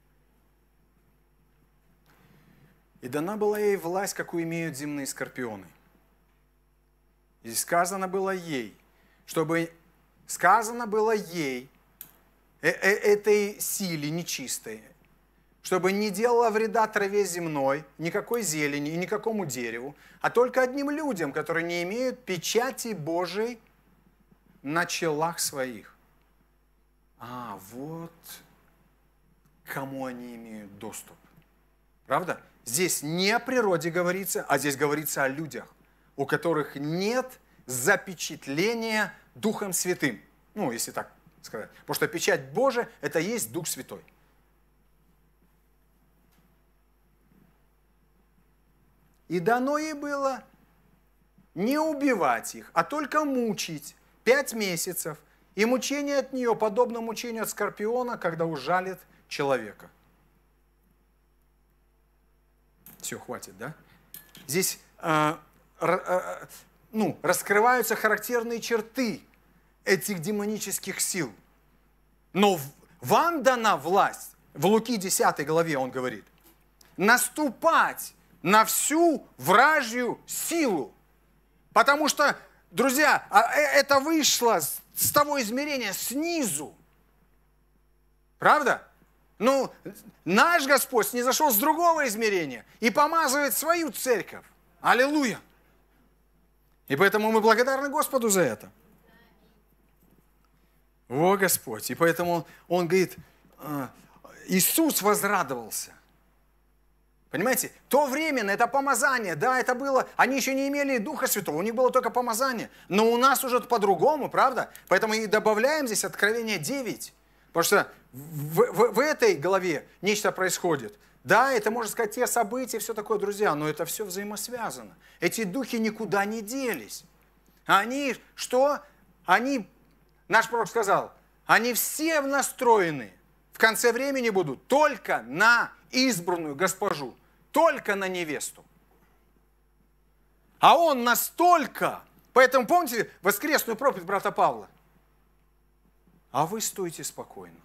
[SPEAKER 5] И дана была ей власть, какую имеют земные скорпионы. И сказано было ей, чтобы сказано было ей, э -э этой силе нечистой, чтобы не делала вреда траве земной, никакой зелени и никакому дереву, а только одним людям, которые не имеют печати Божией на челах своих. А, вот к кому они имеют доступ. Правда? Здесь не о природе говорится, а здесь говорится о людях, у которых нет запечатления Духом Святым. Ну, если так сказать. Потому что печать Божия – это есть Дух Святой. И дано ей было не убивать их, а только мучить пять месяцев. И мучение от нее подобно мучению от скорпиона, когда ужалит человека. Все, хватит, да? Здесь э, э, ну, раскрываются характерные черты этих демонических сил. Но вам дана власть, в Луки десятой главе он говорит, наступать на всю вражью силу. Потому что, друзья, это вышло с того измерения снизу. Правда? Ну, наш Господь не зашел с другого измерения и помазывает свою церковь. Аллилуйя! И поэтому мы благодарны Господу за это. О, Господь! И поэтому Он говорит, Иисус возрадовался. Понимаете? То временно, это помазание, да, это было, они еще не имели Духа Святого, у них было только помазание. Но у нас уже по-другому, правда? Поэтому и добавляем здесь Откровение девять. Потому что в, в, в этой главе нечто происходит. Да, это, можно сказать, те события, все такое, друзья, но это все взаимосвязано. Эти духи никуда не делись. Они, что? Они, наш пророк сказал, они все настроены, в конце времени будут только на избранную госпожу, только на невесту. А он настолько, поэтому помните воскресную проповедь брата Павла? А вы стойте спокойно.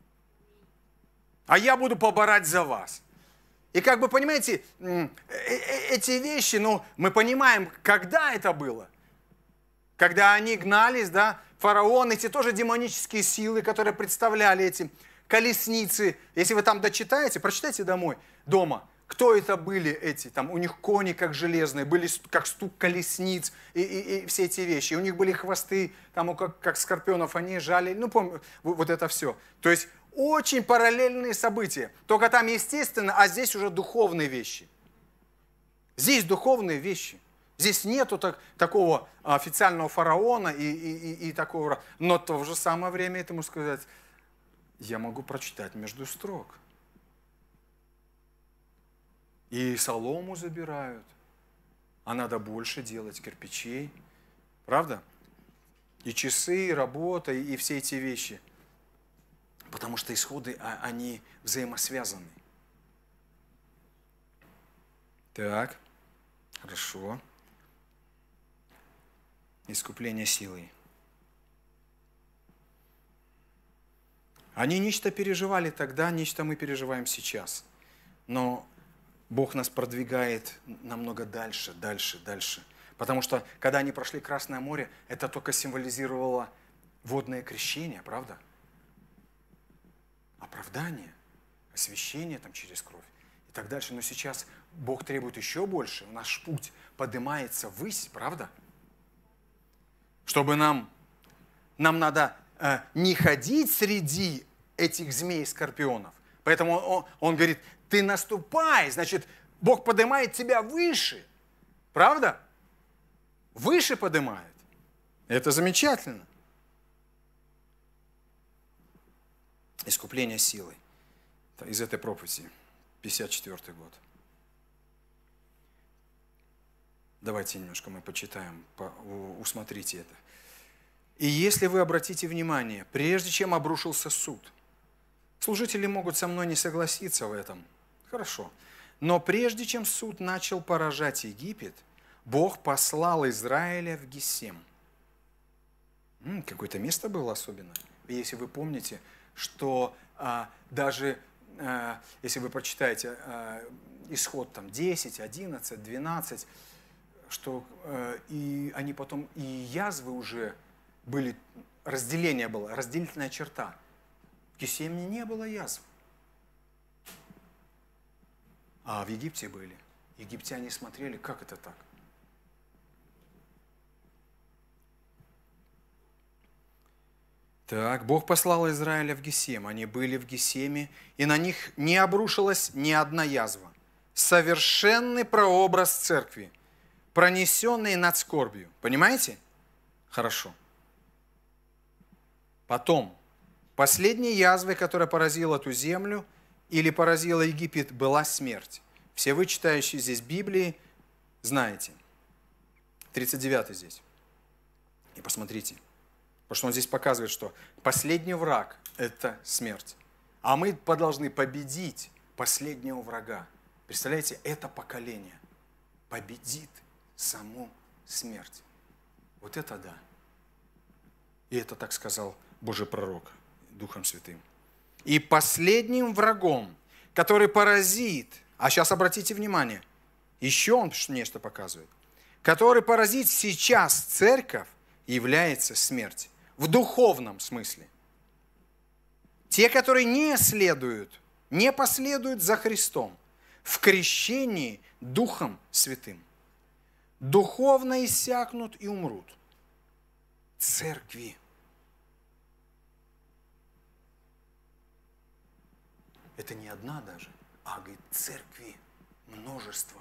[SPEAKER 5] А я буду поборать за вас. И как бы, понимаете, эти вещи, ну, мы понимаем, когда это было. Когда они гнались, да, фараон, эти тоже демонические силы, которые представляли эти колесницы. Если вы там дочитаете, прочитайте домой, дома, кто это были эти, там, у них кони как железные, были как стук колесниц и, и, и все эти вещи. И у них были хвосты, там, как, как скорпионов, они жали, ну, помню, вот это все. То есть очень параллельные события. Только там естественно, а здесь уже духовные вещи. Здесь духовные вещи. Здесь нету так, такого официального фараона и, и, и, и такого. Но в то же самое время этому сказать, я могу прочитать между строк. И солому забирают, а надо больше делать кирпичей. Правда? И часы, и работа, и все эти вещи. Потому что исходы, они взаимосвязаны. Так, хорошо. Искупление силой. Они нечто переживали тогда, нечто мы переживаем сейчас. Но Бог нас продвигает намного дальше, дальше, дальше. Потому что, когда они прошли Красное море, это только символизировало водное крещение, правда? Оправдание, освящение там через кровь и так дальше. Но сейчас Бог требует еще больше. Наш путь поднимается ввысь, правда? Чтобы нам, нам надо э, не ходить среди этих змей и скорпионов. Поэтому он, он говорит, ты наступай, значит, Бог поднимает тебя выше. Правда? Выше поднимает. Это замечательно. Искупление силой. Из этой проповеди. пятьдесят четвёртый год. Давайте немножко мы почитаем, усмотрите это. И если вы обратите внимание, прежде чем обрушился суд, служители могут со мной не согласиться в этом. Хорошо. Но прежде чем суд начал поражать Египет, Бог послал Израиля в Гесем. М-м, какое-то место было особенное. Если вы помните, что а, даже, а, если вы прочитаете а, исход там, десять, одиннадцать, двенадцать, что а, и они потом, и язвы уже были, разделение было, разделительная черта. В Гесемне не было язв. А в Египте были. Египтяне смотрели, как это так? Так, Бог послал Израиля в Гесем. Они были в Гесеме, и на них не обрушилась ни одна язва. Совершенный прообраз церкви, пронесенный над скорбью. Понимаете? Хорошо. Потом, последней язвой, которая поразила эту землю или поразила Египет, была смерть. Все вы, читающие здесь Библии, знаете. тридцать девятый здесь. И посмотрите. Потому что он здесь показывает, что последний враг – это смерть. А мы должны победить последнего врага. Представляете, это поколение победит саму смерть. Вот это да. И это так сказал Божий пророк Духом Святым. И последним врагом, который поразит, а сейчас обратите внимание, еще он нечто показывает, который поразит сейчас церковь, является смерть. В духовном смысле. Те, которые не следуют, не последуют за Христом в крещении Духом Святым, духовно иссякнут и умрут. Церкви. Это не одна даже, а, говорит, церкви множество.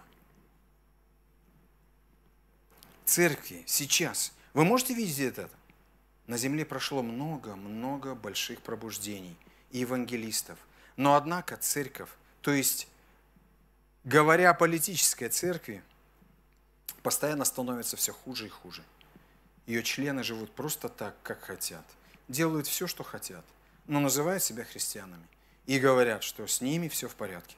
[SPEAKER 5] Церкви сейчас. Вы можете видеть это? На земле прошло много-много больших пробуждений и евангелистов. Но однако церковь, то есть, говоря о политической церкви, постоянно становится все хуже и хуже. Ее члены живут просто так, как хотят. Делают все, что хотят, но называют себя христианами. И говорят, что с ними все в порядке.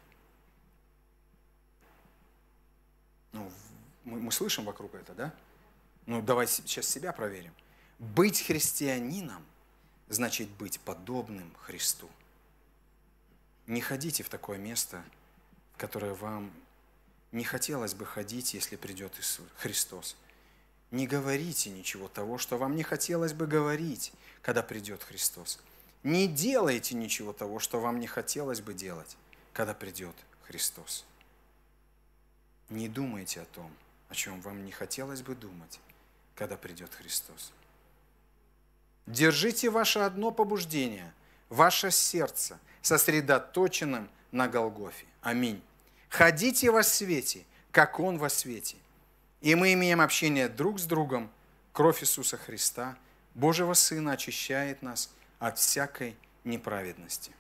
[SPEAKER 5] Ну, мы, мы слышим вокруг это, да? Ну, давай сейчас себя проверим. Быть христианином значит быть подобным Христу. Не ходите в такое место, в которое вам не хотелось бы ходить, если придет Иисус Христос. Не говорите ничего того, что вам не хотелось бы говорить, когда придет Христос. Не делайте ничего того, что вам не хотелось бы делать, когда придет Христос. Не думайте о том, о чем вам не хотелось бы думать, когда придет Христос. Держите ваше одно побуждение, ваше сердце, сосредоточенным на Голгофе. Аминь. Ходите во свете, как Он во свете. И мы имеем общение друг с другом. Кровь Иисуса Христа, Божьего Сына, очищает нас от всякой неправедности.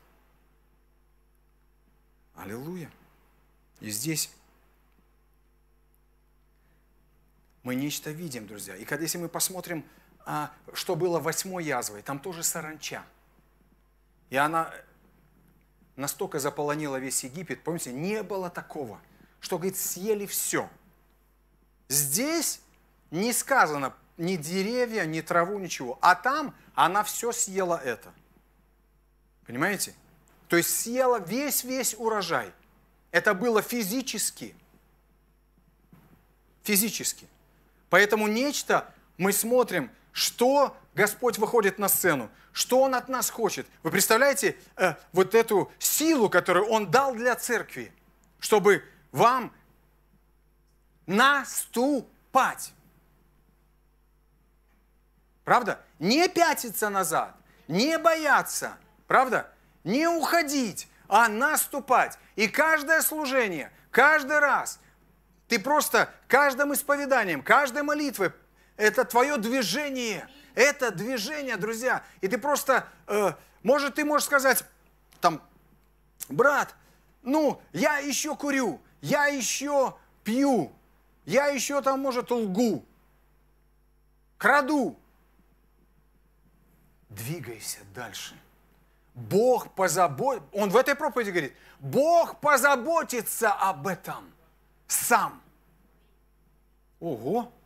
[SPEAKER 5] Аллилуйя. И здесь мы нечто видим, друзья. И когда если мы посмотрим, а, что было восьмой язвой, там тоже саранча. И она настолько заполонила весь Египет, помните, не было такого, что, говорит, съели все. Здесь не сказано ни деревья, ни траву, ничего. А там она все съела это. Понимаете? То есть съела весь-весь урожай. Это было физически. Физически. Поэтому нечто мы смотрим, что Господь выходит на сцену, что Он от нас хочет. Вы представляете э, вот эту силу, которую Он дал для церкви, чтобы вам наступать. Правда? Не пятиться назад, не бояться, правда? Не уходить, а наступать. И каждое служение, каждый раз, ты просто каждым исповеданием, каждой молитвой, это твое движение, это движение, друзья. И ты просто, э, может, ты можешь сказать, там, брат, ну, я еще курю, я еще пью, я еще там, может, лгу, краду. Двигайся дальше. Бог позаботится, Он в этой проповеди говорит, Бог позаботится об этом сам. Ого!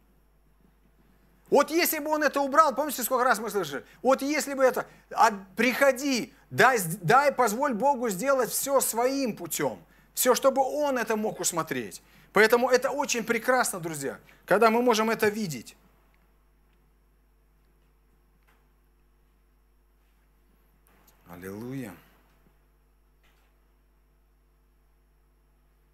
[SPEAKER 5] Вот если бы Он это убрал, помните, сколько раз мы слышали? Вот если бы это, а, приходи, дай, дай, позволь Богу сделать все своим путем. Все, чтобы Он это мог усмотреть. Поэтому это очень прекрасно, друзья, когда мы можем это видеть. Аллилуйя.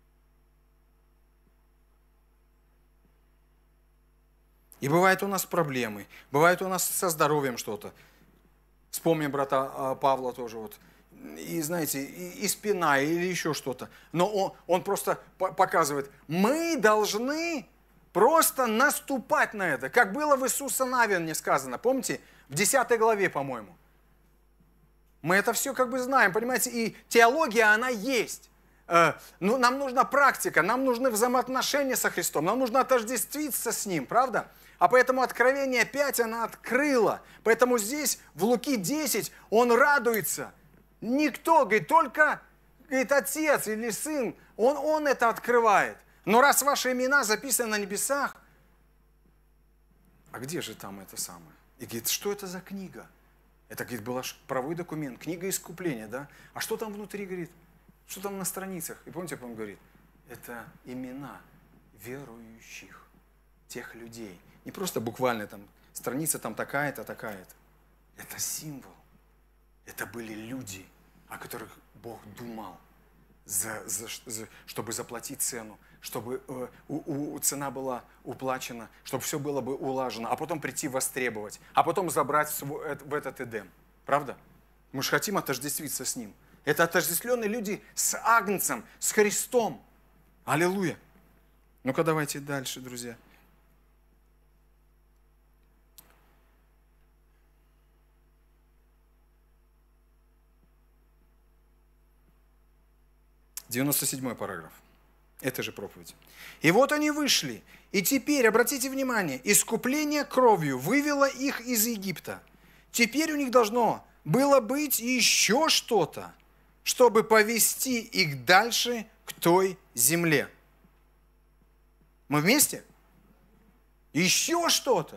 [SPEAKER 5] И бывает у нас проблемы, бывает у нас со здоровьем что-то. Вспомним брата Павла тоже вот. И знаете, и, и спина, или еще что-то. Но он, он просто показывает, мы должны просто наступать на это. Как было в Иисуса Навине сказано, помните? В десятой главе, по-моему. Мы это все как бы знаем, понимаете? И теология, она есть. Э, ну, нам нужна практика, нам нужны взаимоотношения со Христом, нам нужно отождествиться с Ним, правда? А поэтому Откровение пять она открыла. Поэтому здесь, в Луки десять, он радуется. Никто, говорит, только, говорит, Отец или Сын, он, он это открывает. Но раз ваши имена записаны на небесах, а где же там это самое? И говорит, что это за книга? Это, говорит, был правовой документ, книга искупления, да? А что там внутри, говорит? Что там на страницах? И помните, как он говорит? Это имена верующих, тех людей. Не просто буквально там, страница там такая-то, такая-то. Это символ. Это были люди, о которых Бог думал, за, за, за, чтобы заплатить цену, чтобы э, у, у, цена была уплачена, чтобы все было бы улажено, а потом прийти востребовать, а потом забрать в, свой, в этот Эдем. Правда? Мы же хотим отождествиться с Ним. Это отождествленные люди с Агнцем, с Христом. Аллилуйя. Ну-ка давайте дальше, друзья. девяносто седьмой параграф. Это же проповедь. И вот они вышли. И теперь, обратите внимание, искупление кровью вывело их из Египта. Теперь у них должно было быть еще что-то, чтобы повести их дальше к той земле. Мы вместе? Еще что-то.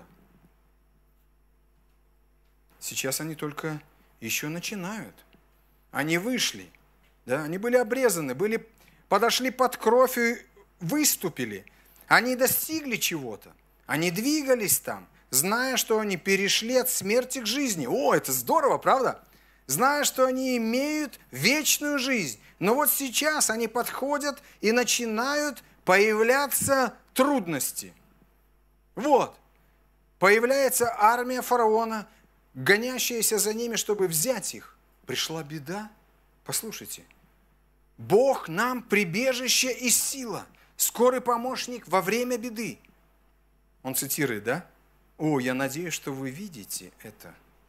[SPEAKER 5] Сейчас они только еще начинают. Они вышли. Да, они были обрезаны, были, подошли под кровь и выступили. Они достигли чего-то. Они двигались там, зная, что они перешли от смерти к жизни. О, это здорово, правда? Зная, что они имеют вечную жизнь. Но вот сейчас они подходят и начинают появляться трудности. Вот. Появляется армия фараона, гонящаяся за ними, чтобы взять их. Пришла беда. Послушайте. Бог нам прибежище и сила, скорый помощник во время беды. Он цитирует, да? О, я надеюсь, что вы видите это.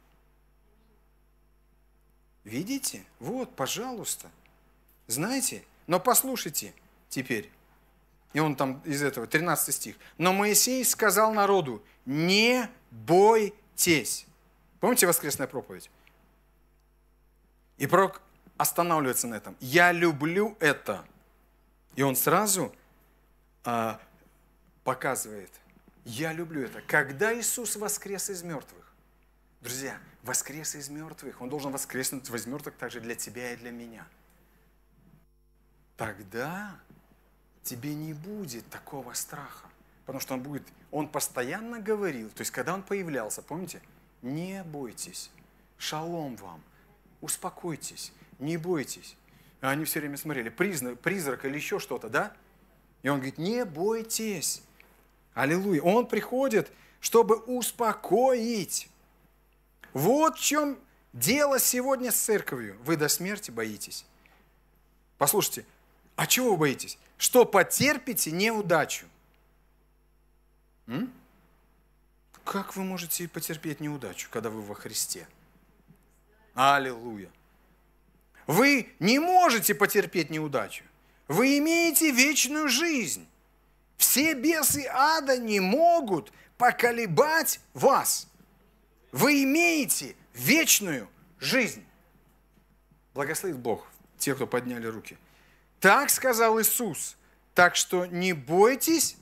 [SPEAKER 5] Видите? Вот, пожалуйста. Знаете? Но послушайте теперь. И он там из этого, тринадцатый стих. Но Моисей сказал народу, не бойтесь. Помните воскресная проповедь? И пророк останавливается на этом. Я люблю это. И он сразу а, показывает. Я люблю это. Когда Иисус воскрес из мертвых. Друзья, воскрес из мертвых. Он должен воскреснуть из мертвых также для тебя и для меня. Тогда тебе не будет такого страха. Потому что он будет, он постоянно говорил, то есть когда он появлялся, помните? Не бойтесь. Шалом вам. Успокойтесь. Не бойтесь. А они все время смотрели, призрак, призрак или еще что-то, да? И он говорит, не бойтесь. Аллилуйя. Он приходит, чтобы успокоить. Вот в чем дело сегодня с церковью. Вы до смерти боитесь. Послушайте, а чего вы боитесь? Что потерпите неудачу. М? Как вы можете потерпеть неудачу, когда вы во Христе? Аллилуйя. Вы не можете потерпеть неудачу. Вы имеете вечную жизнь. Все бесы ада не могут поколебать вас. Вы имеете вечную жизнь. Благословит Бог, те, кто подняли руки. Так сказал Иисус. Так что не бойтесь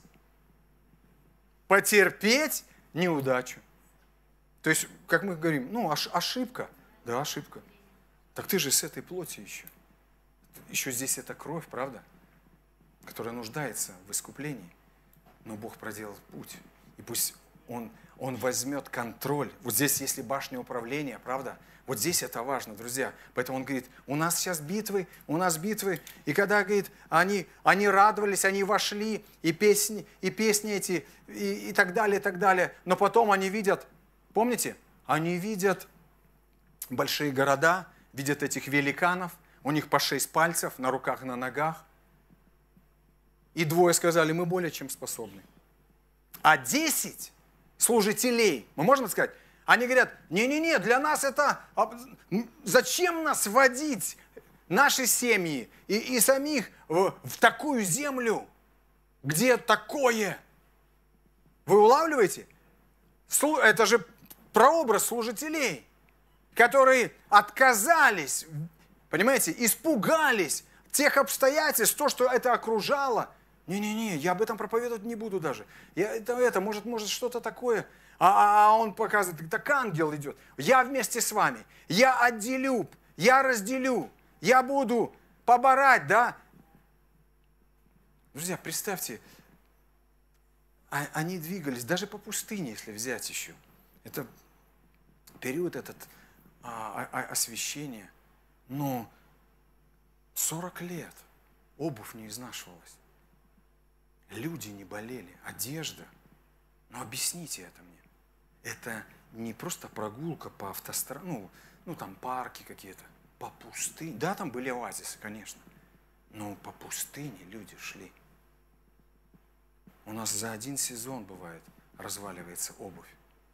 [SPEAKER 5] потерпеть неудачу. То есть, как мы говорим, ну, ошибка. Да, ошибка. Так ты же с этой плоти еще. Еще здесь эта кровь, правда? Которая нуждается в искуплении. Но Бог проделал путь. И пусть Он, Он возьмет контроль. Вот здесь, если башня управления, правда? Вот здесь это важно, друзья. Поэтому он говорит, у нас сейчас битвы, у нас битвы. И когда, говорит, они, они радовались, они вошли, и песни, и песни эти, и, и так далее, и так далее. Но потом они видят, помните? Они видят большие города, видят этих великанов, у них по шесть пальцев на руках, на ногах. И двое сказали, мы более чем способны. А десять служителей, мы можем сказать, они говорят, не-не-не, для нас это, зачем нас вводить, наши семьи и, и самих в, в такую землю, где такое? Вы улавливаете? Это же прообраз служителей, которые отказались, понимаете, испугались тех обстоятельств, то, что это окружало. Не-не-не, я об этом проповедовать не буду даже. Я, это, это, может, может что-то такое. А, а он показывает, так ангел идет. Я вместе с вами. Я отделю, я разделю. Я буду поборать, да? Друзья, представьте, они двигались даже по пустыне, если взять еще. Это период этот а, а, освящения. Но сорок лет обувь не изнашивалась. Люди не болели, одежда. Но объясните это мне. Это не просто прогулка по автостраде, ну, ну там парки какие-то, по пустыне. Да, там были оазисы, конечно. Но по пустыне люди шли. У нас за один сезон, бывает, разваливается обувь.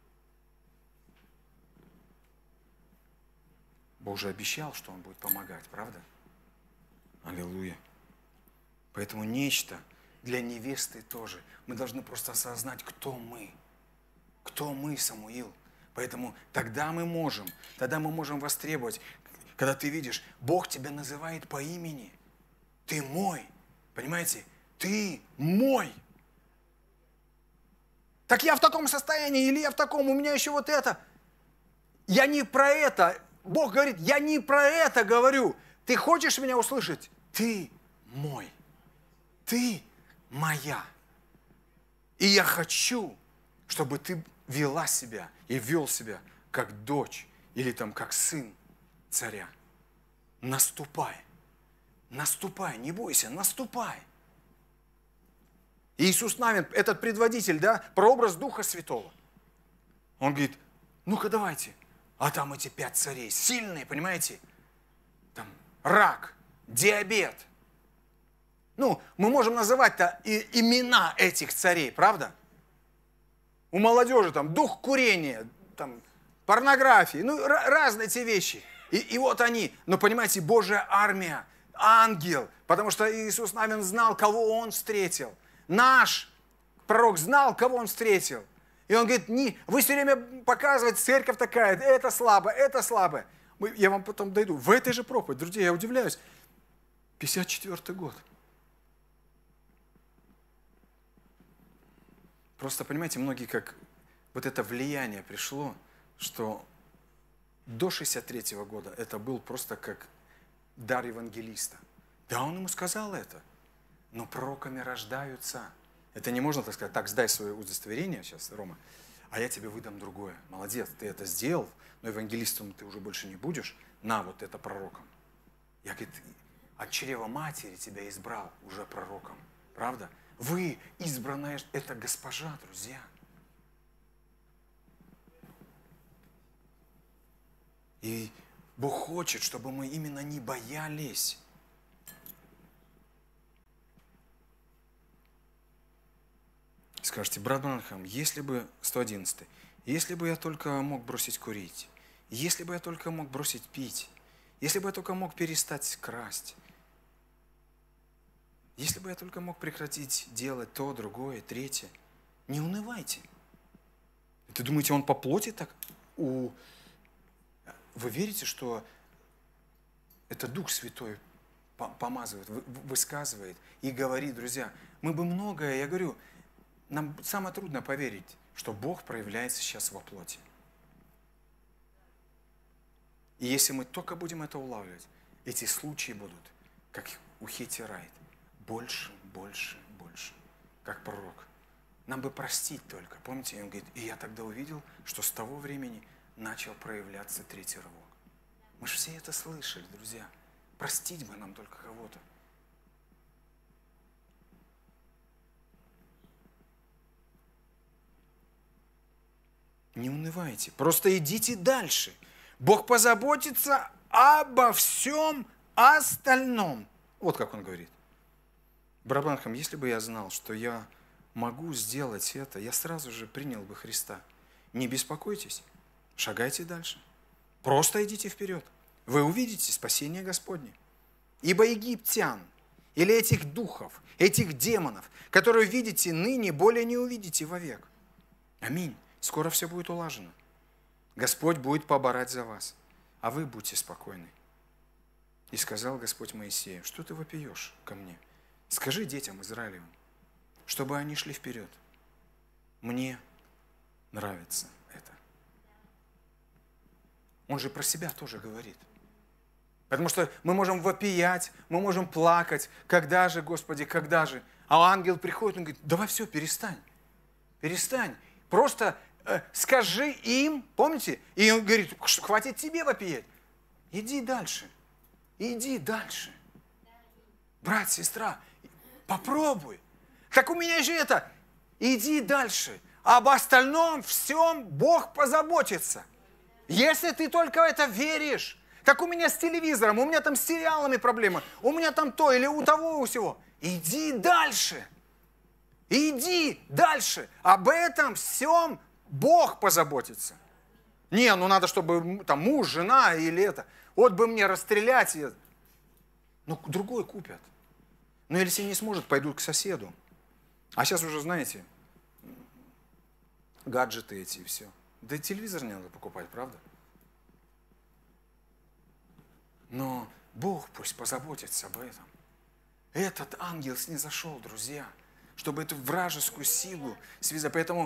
[SPEAKER 5] Бог же обещал, что Он будет помогать, правда? Аллилуйя. Поэтому нечто для невесты тоже. Мы должны просто осознать, кто мы. Кто мы, Самуил. Поэтому тогда мы можем, тогда мы можем востребовать, когда ты видишь, Бог тебя называет по имени. Ты мой. Понимаете? Ты мой. Так я в таком состоянии, или я в таком, у меня еще вот это. Я не про это. Бог говорит, я не про это говорю. Ты хочешь меня услышать? Ты мой. Ты моя. И я хочу, чтобы ты вела себя и вел себя как дочь или там как сын царя. Наступай. Наступай, не бойся, наступай. Иисус Навин, этот предводитель, да, прообраз Духа Святого. Он говорит, ну-ка давайте. А там эти пять царей, сильные, понимаете? Там рак, диабет. Ну, мы можем называть-то и имена этих царей, правда? У молодежи там дух курения, там, порнографии, ну, разные эти вещи. И, и вот они, но понимаете, Божья армия, ангел, потому что Иисус Навин знал, кого он встретил. Наш пророк знал, кого он встретил. И он говорит, не, вы все время показываете, церковь такая, это слабо, это слабо. Я вам потом дойду. В этой же проповеди, друзья, я удивляюсь, пятьдесят четвёртый год. Просто, понимаете, многие как вот это влияние пришло, что до шестьдесят третьего года это был просто как дар евангелиста. Да, он ему сказал это. Но пророками рождаются. Это не можно так сказать, так, сдай свое удостоверение сейчас, Рома, а я тебе выдам другое. Молодец, ты это сделал, но евангелистом ты уже больше не будешь, на вот это пророком. Я, говорит, от чрева матери тебя избрал уже пророком. Правда? Вы избранная, это госпожа, друзья. И Бог хочет, чтобы мы именно не боялись. Скажете, брат Бранхам, если бы, сто одиннадцатый, если бы я только мог бросить курить, если бы я только мог бросить пить, если бы я только мог перестать красть, если бы я только мог прекратить делать то, другое, третье, не унывайте. Ты думаете, он по плоти так? У... Вы верите, что это Дух Святой помазывает, высказывает и говорит, друзья, мы бы многое, я говорю, нам самое трудно поверить, что Бог проявляется сейчас во плоти. И если мы только будем это улавливать, эти случаи будут, как у Хетти Райт, больше, больше, больше. Как пророк. Нам бы простить только. Помните, он говорит, и я тогда увидел, что с того времени начал проявляться третий рывок. Мы же все это слышали, друзья. Простить бы нам только кого-то. Не унывайте, просто идите дальше. Бог позаботится обо всем остальном. Вот как он говорит. Брабанхам, если бы я знал, что я могу сделать это, я сразу же принял бы Христа. Не беспокойтесь, шагайте дальше. Просто идите вперед. Вы увидите спасение Господне. Ибо египтян, или этих духов, этих демонов, которые видите ныне, более не увидите вовек. Аминь. Скоро все будет улажено. Господь будет поборать за вас, а вы будьте спокойны. И сказал Господь Моисею, что ты вопиешь ко мне? Скажи детям Израилевым, чтобы они шли вперед. Мне нравится это. Он же про себя тоже говорит. Потому что мы можем вопиять, мы можем плакать. Когда же, Господи, когда же? А ангел приходит, он говорит, давай все, перестань. Перестань. Просто э, скажи им, помните? И он говорит, хватит тебе вопиять. Иди дальше. Иди дальше. Брат, сестра, попробуй. Так у меня же это. Иди дальше. Об остальном всем Бог позаботится. Если ты только в это веришь. Так у меня с телевизором, у меня там с сериалами проблемы, у меня там то или у того, у всего. Иди дальше. Иди дальше. Об этом всем Бог позаботится. Не, ну надо, чтобы там муж, жена или это. Вот бы мне расстрелять. Ну, другой купят. Ну, если не сможет, пойдут к соседу. А сейчас уже, знаете, гаджеты эти и все. Да и телевизор не надо покупать, правда? Но Бог пусть позаботится об этом. Этот ангел снизошел, друзья, чтобы эту вражескую силу связать. Поэтому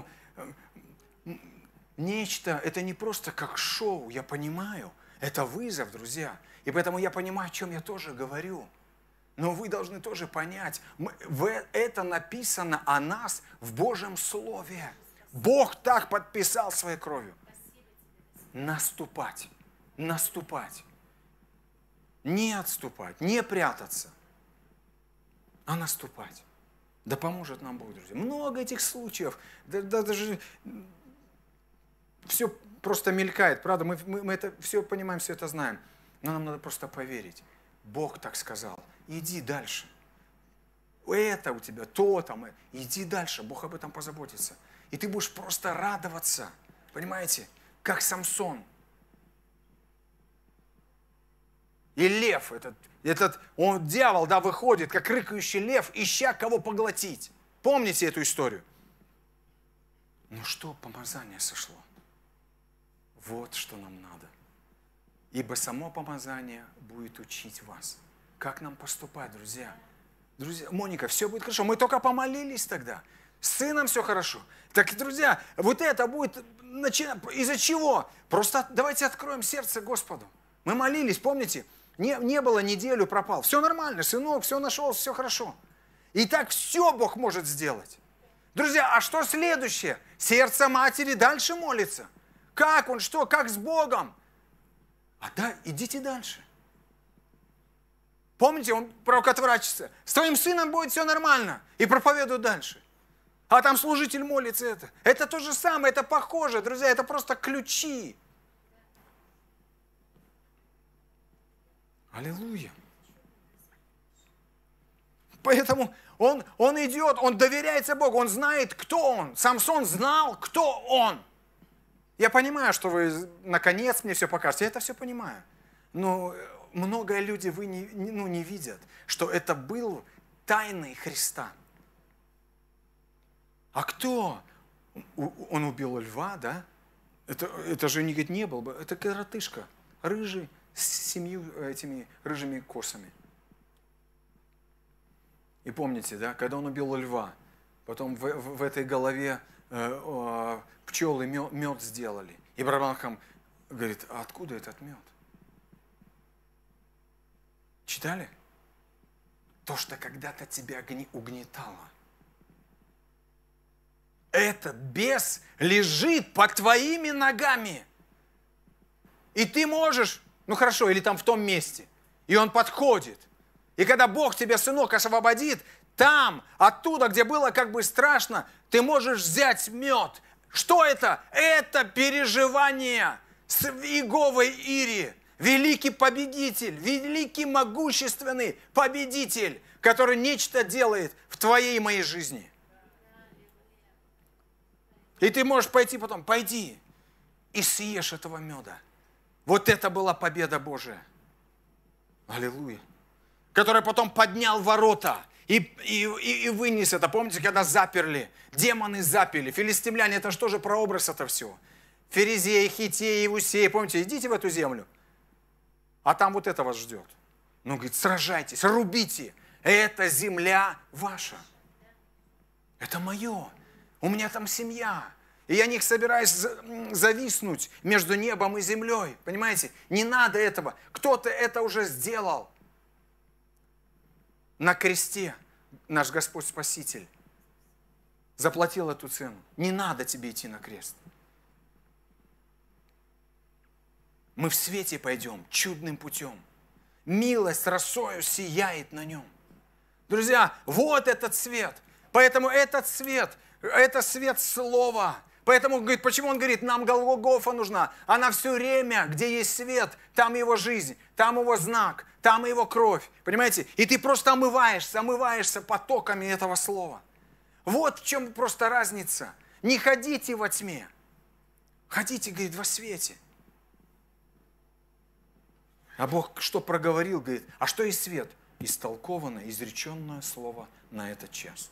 [SPEAKER 5] нечто, это не просто как шоу, я понимаю, это вызов, друзья. И поэтому я понимаю, о чем я тоже говорю. Но вы должны тоже понять, мы, это написано о нас в Божьем Слове. Бог так подписал своей кровью. Наступать, наступать. Не отступать, не прятаться, а наступать. Да поможет нам Бог, друзья. Много этих случаев, да, да, даже все просто мелькает, правда, мы, мы, мы это все понимаем, все это знаем. Но нам надо просто поверить. Бог так сказал, иди дальше. Это у тебя, то там, иди дальше, Бог об этом позаботится. И ты будешь просто радоваться, понимаете, как Самсон. И лев этот, этот он, дьявол, да, выходит, как рыкающий лев, ища кого поглотить. Помните эту историю? Ну что, помазание сошло? Вот что нам надо. Ибо само помазание будет учить вас. Как нам поступать, друзья? Друзья, Моника, все будет хорошо. Мы только помолились тогда. С сыном все хорошо. Так, друзья, вот это будет начинать. Из-за чего? Просто давайте откроем сердце Господу. Мы молились, помните? Не, не было, неделю пропал. Все нормально, сынок, все нашел, все хорошо. И так все Бог может сделать. Друзья, а что следующее? Сердце матери дальше молится. Как он, что, как с Богом? А да, идите дальше. Помните, он пророк отворачивается. С твоим сыном будет все нормально. И проповедует дальше. А там служитель молится это. Это то же самое, это похоже, друзья, это просто ключи. Аллилуйя. Поэтому он, он идет, он доверяется Богу, он знает, кто он. Самсон знал, кто он. Я понимаю, что вы наконец мне все покажете, я это все понимаю. Но много люди вы не, ну, не видят, что это был тайной Христа. А кто? Он убил льва, да? Это, это же не, не был бы, это коротышка, рыжий, с семью этими рыжими косами. И помните, да, когда он убил льва, потом в, в, в этой голове э, э, пчелы мед, мед сделали. И Брабанхам говорит, а откуда этот мед? Читали? То, что когда-то тебя угнетало. этот бес лежит под твоими ногами. И ты можешь, ну хорошо, или там в том месте, и он подходит. И когда Бог тебя, сынок, освободит, там, оттуда, где было как бы страшно, ты можешь взять мед. Что это? Это переживание с Иеговой Ири. Великий победитель, великий могущественный победитель, который нечто делает в твоей и моей жизни. И ты можешь пойти потом, пойди и съешь этого меда. Вот это была победа Божия. Аллилуйя. Который потом поднял ворота и, и, и, и вынес это. Помните, когда заперли, демоны заперли, филистимляне, это что же прообраз это все? Ферезеи, Хитеи, Иевусеи, помните, идите в эту землю, а там вот это вас ждет. Ну, говорит, сражайтесь, рубите, это земля ваша. Это мое, у меня там семья. И я не собираюсь зависнуть между небом и землей. Понимаете? Не надо этого. Кто-то это уже сделал. На кресте наш Господь Спаситель заплатил эту цену. Не надо тебе идти на крест. Мы в свете пойдем чудным путем. Милость росою сияет на нем. Друзья, вот этот свет. Поэтому этот свет, это свет Слова. Поэтому, говорит, почему он говорит, нам Голгофа нужна? Она все время, где есть свет, там его жизнь, там его знак, там его кровь. Понимаете? И ты просто омываешься, омываешься потоками этого слова. Вот в чем просто разница. Не ходите во тьме. Ходите, говорит, во свете. А Бог что проговорил, говорит, а что есть свет? Истолкованное, изреченное слово на этот час.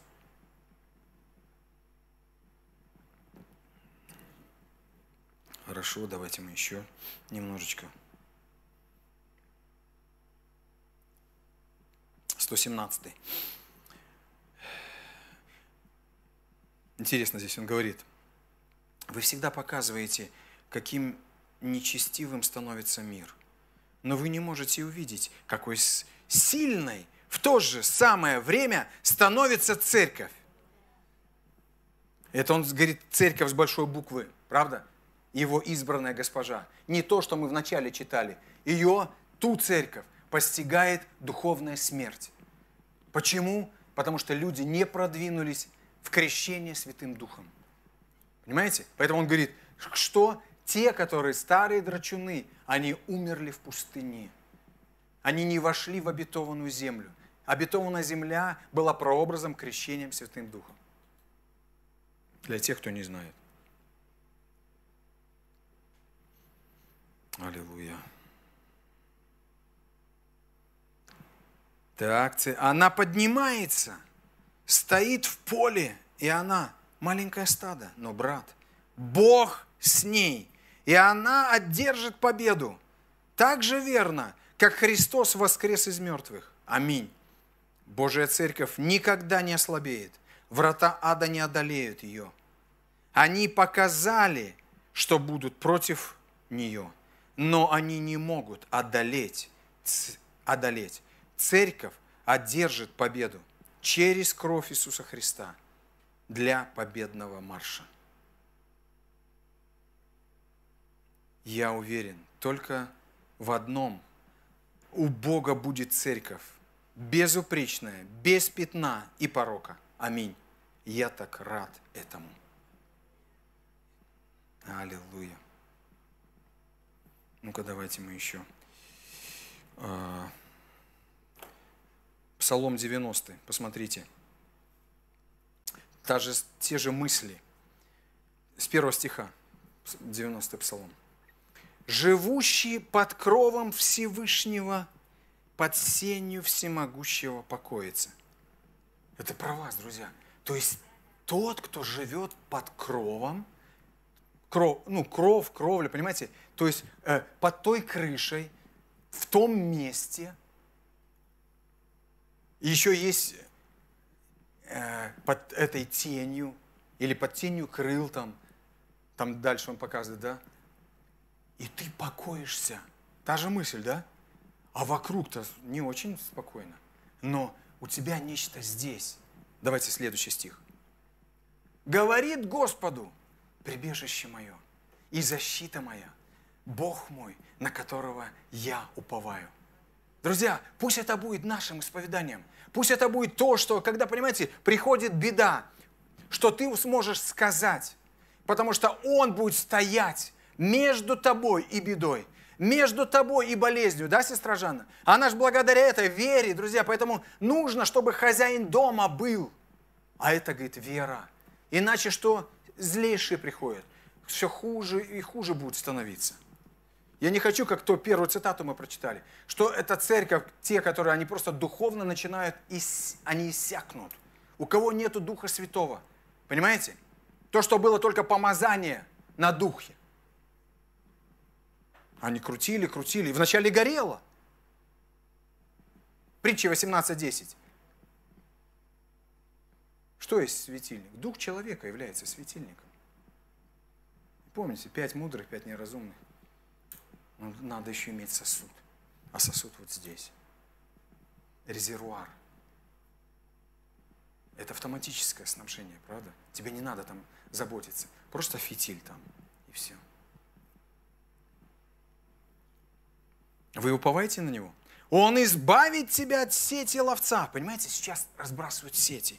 [SPEAKER 5] Хорошо, давайте мы еще немножечко. сто семнадцатый. Интересно здесь он говорит. Вы всегда показываете, каким нечестивым становится мир. Но вы не можете увидеть, какой сильной в то же самое время становится церковь. Это он говорит церковь с большой буквы, правда? Его избранная госпожа. Не то, что мы вначале читали. Ее, ту церковь, постигает духовная смерть. Почему? Потому что люди не продвинулись в крещение Святым Духом. Понимаете? Поэтому он говорит, что те, которые старые драчуны, они умерли в пустыне. Они не вошли в обетованную землю. Обетованная земля была прообразом крещением Святым Духом. Для тех, кто не знает. Аллилуйя. Так, она поднимается, стоит в поле, и она маленькое стадо, но брат, Бог с ней, и она одержит победу. Так же верно, как Христос воскрес из мертвых. Аминь. Божья церковь никогда не ослабеет, врата ада не одолеют ее. Они показали, что будут против нее. Но они не могут одолеть, одолеть. Церковь одержит победу через кровь Иисуса Христа для победного марша. Я уверен, только в одном. У Бога будет церковь, безупречная, без пятна и порока. Аминь. Я так рад этому. Аллилуйя. Ну-ка, давайте мы еще. Псалом девяностый, посмотрите. Та же, те же мысли. С первого стиха, девяностый псалом. «Живущий под кровом Всевышнего, под сенью всемогущего покоится». Это про вас, друзья. То есть тот, кто живет под кровом, кров, ну, кров, кровля, понимаете? То есть э, под той крышей, в том месте. И еще есть э, под этой тенью, или под тенью крыл там, там дальше он показывает, да? И ты покоишься. Та же мысль, да? А вокруг-то не очень спокойно. Но у тебя нечто здесь. Давайте следующий стих. говорит Господу: прибежище мое и защита моя, Бог мой, на которого я уповаю. Друзья, пусть это будет нашим исповеданием. Пусть это будет то, что, когда, понимаете, приходит беда, что ты сможешь сказать, потому что Он будет стоять между тобой и бедой, между тобой и болезнью, да, сестра Жанна? Она же благодаря этой вере, друзья, поэтому нужно, чтобы хозяин дома был. А это, говорит, вера. Иначе что? Злейшие приходят. Все хуже и хуже будет становиться. Я не хочу, как то первую цитату мы прочитали, что эта церковь, те, которые, они просто духовно начинают, они иссякнут. У кого нету Духа Святого. Понимаете? То, что было только помазание на Духе. Они крутили, крутили. И вначале горело. Притча восемнадцать десять. Что есть светильник? Дух человека является светильником. Помните, пять мудрых, пять неразумных. Но надо еще иметь сосуд. А сосуд вот здесь. Резервуар. Это автоматическое снабжение, правда? Тебе не надо там заботиться. Просто фитиль там, и все. Вы уповаете на Него? Он избавит тебя от сети ловца. Понимаете, сейчас разбрасывают сети.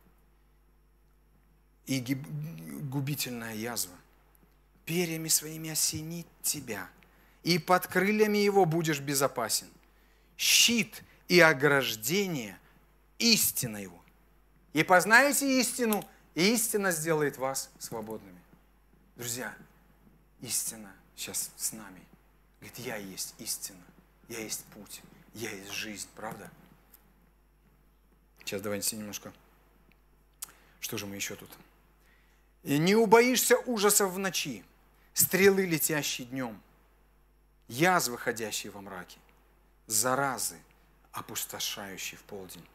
[SPEAKER 5] И губительная язва. Перьями своими осенит тебя. И под крыльями его будешь безопасен. Щит и ограждение – истина его. И познаете истину, и истина сделает вас свободными. Друзья, истина сейчас с нами. Говорит, я есть истина, я есть путь, я есть жизнь, правда? Сейчас давайте немножко. Что же мы еще тут? И не убоишься ужасов в ночи, стрелы, летящие днем, язвы, ходящие во мраке, заразы, опустошающие в полдень.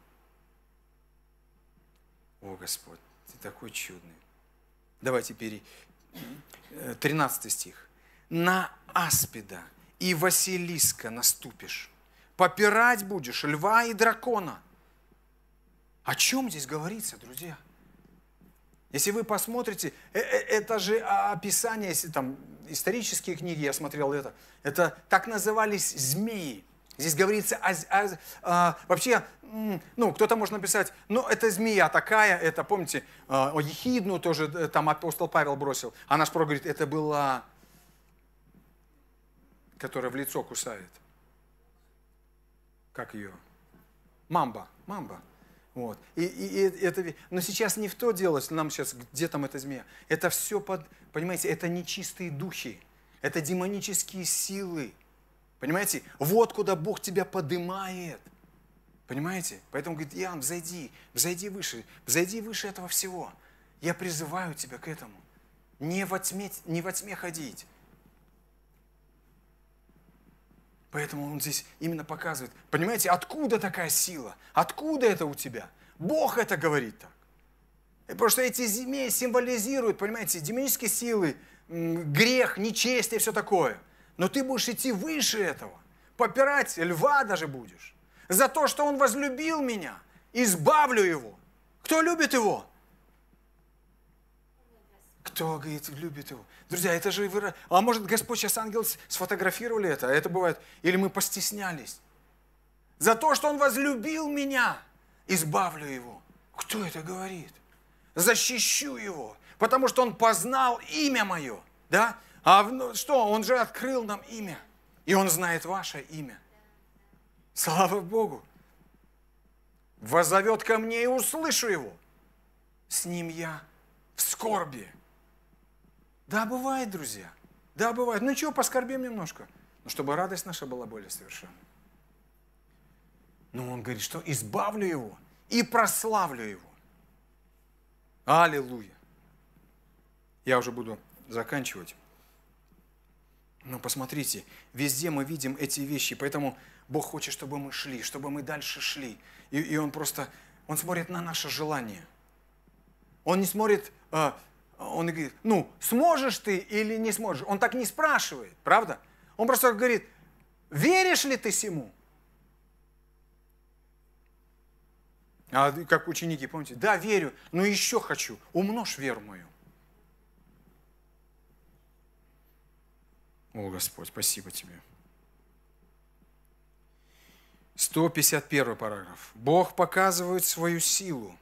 [SPEAKER 5] О, Господь, Ты такой чудный. Давайте теперь тринадцатый стих. На аспида и Василиска наступишь, попирать будешь льва и дракона. О чем здесь говорится, друзья? Если вы посмотрите, это же описание, если там исторические книги, я смотрел это, это так назывались змеи. Здесь говорится о, о, о вообще, ну, кто-то может написать, ну, это змея такая, это, помните, о ехидну тоже там апостол Павел бросил. А наш пророк говорит, это была, которая в лицо кусает. Как ее? Мамба, мамба. Вот. И, и, и это, но сейчас не в то дело, если нам сейчас, где там эта змея. Это все, под, понимаете, это нечистые духи, это демонические силы. Понимаете, вот куда Бог тебя подымает. Понимаете? Поэтому говорит, Иоанн, взойди, взойди выше, взойди выше этого всего. Я призываю тебя к этому. Не во тьме, не во тьме ходить. Поэтому он здесь именно показывает, понимаете, откуда такая сила? Откуда это у тебя? Бог это говорит так. Потому что эти змеи символизируют, понимаете, демонические силы, грех, нечестие, все такое. Но ты будешь идти выше этого. Попирать льва даже будешь. За то, что он возлюбил меня, избавлю его. Кто любит его? Кто, говорит, любит его? Друзья, это же... Вы... А может, Господь сейчас ангел сфотографировали это? А это бывает... Или мы постеснялись? За то, что он возлюбил меня, избавлю его. Кто это говорит? Защищу его, потому что он познал имя мое. Да? А что? Он же открыл нам имя. И он знает ваше имя. Слава Богу. Воззовет ко мне и услышу его. С ним я в скорби. Да, бывает, друзья. Да, бывает. Ну ничего, поскорбим немножко. Но чтобы радость наша была более совершенной. Но он говорит, что избавлю его и прославлю его. Аллилуйя. Я уже буду заканчивать. Но посмотрите, везде мы видим эти вещи. Поэтому Бог хочет, чтобы мы шли, чтобы мы дальше шли. И, и Он просто, Он смотрит на наше желание. Он не смотрит... Он говорит, ну, сможешь ты или не сможешь? Он так не спрашивает, правда? Он просто говорит, веришь ли ты сему? А как ученики, помните? Да, верю, но еще хочу. Умножь веру мою. О, Господь, спасибо Тебе. сто пятьдесят первый параграф. Бог показывает свою силу.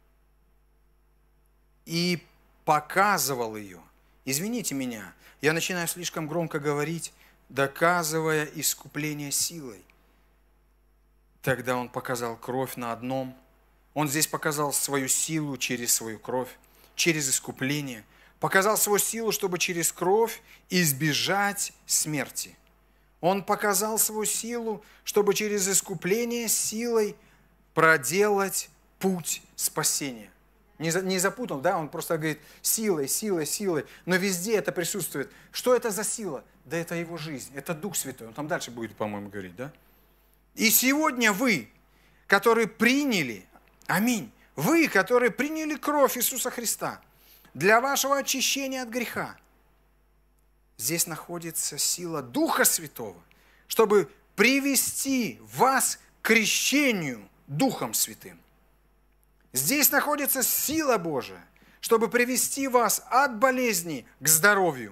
[SPEAKER 5] И показывал ее. Извините меня, я начинаю слишком громко говорить, доказывая искупление силой. Тогда Он показал кровь на одном. Он здесь показал свою силу через свою кровь, через искупление. Показал свою силу, чтобы через кровь избежать смерти. Он показал свою силу, чтобы через искупление силой проделать путь спасения. Не, за, не запутал, да, он просто говорит силой, силой, силой, но везде это присутствует. Что это за сила? Да это его жизнь, это Дух Святой. Он там дальше будет, по-моему, говорить, да? И сегодня вы, которые приняли, аминь, вы, которые приняли кровь Иисуса Христа для вашего очищения от греха, здесь находится сила Духа Святого, чтобы привести вас к крещению Духом Святым. Здесь находится сила Божия, чтобы привести вас от болезни к здоровью.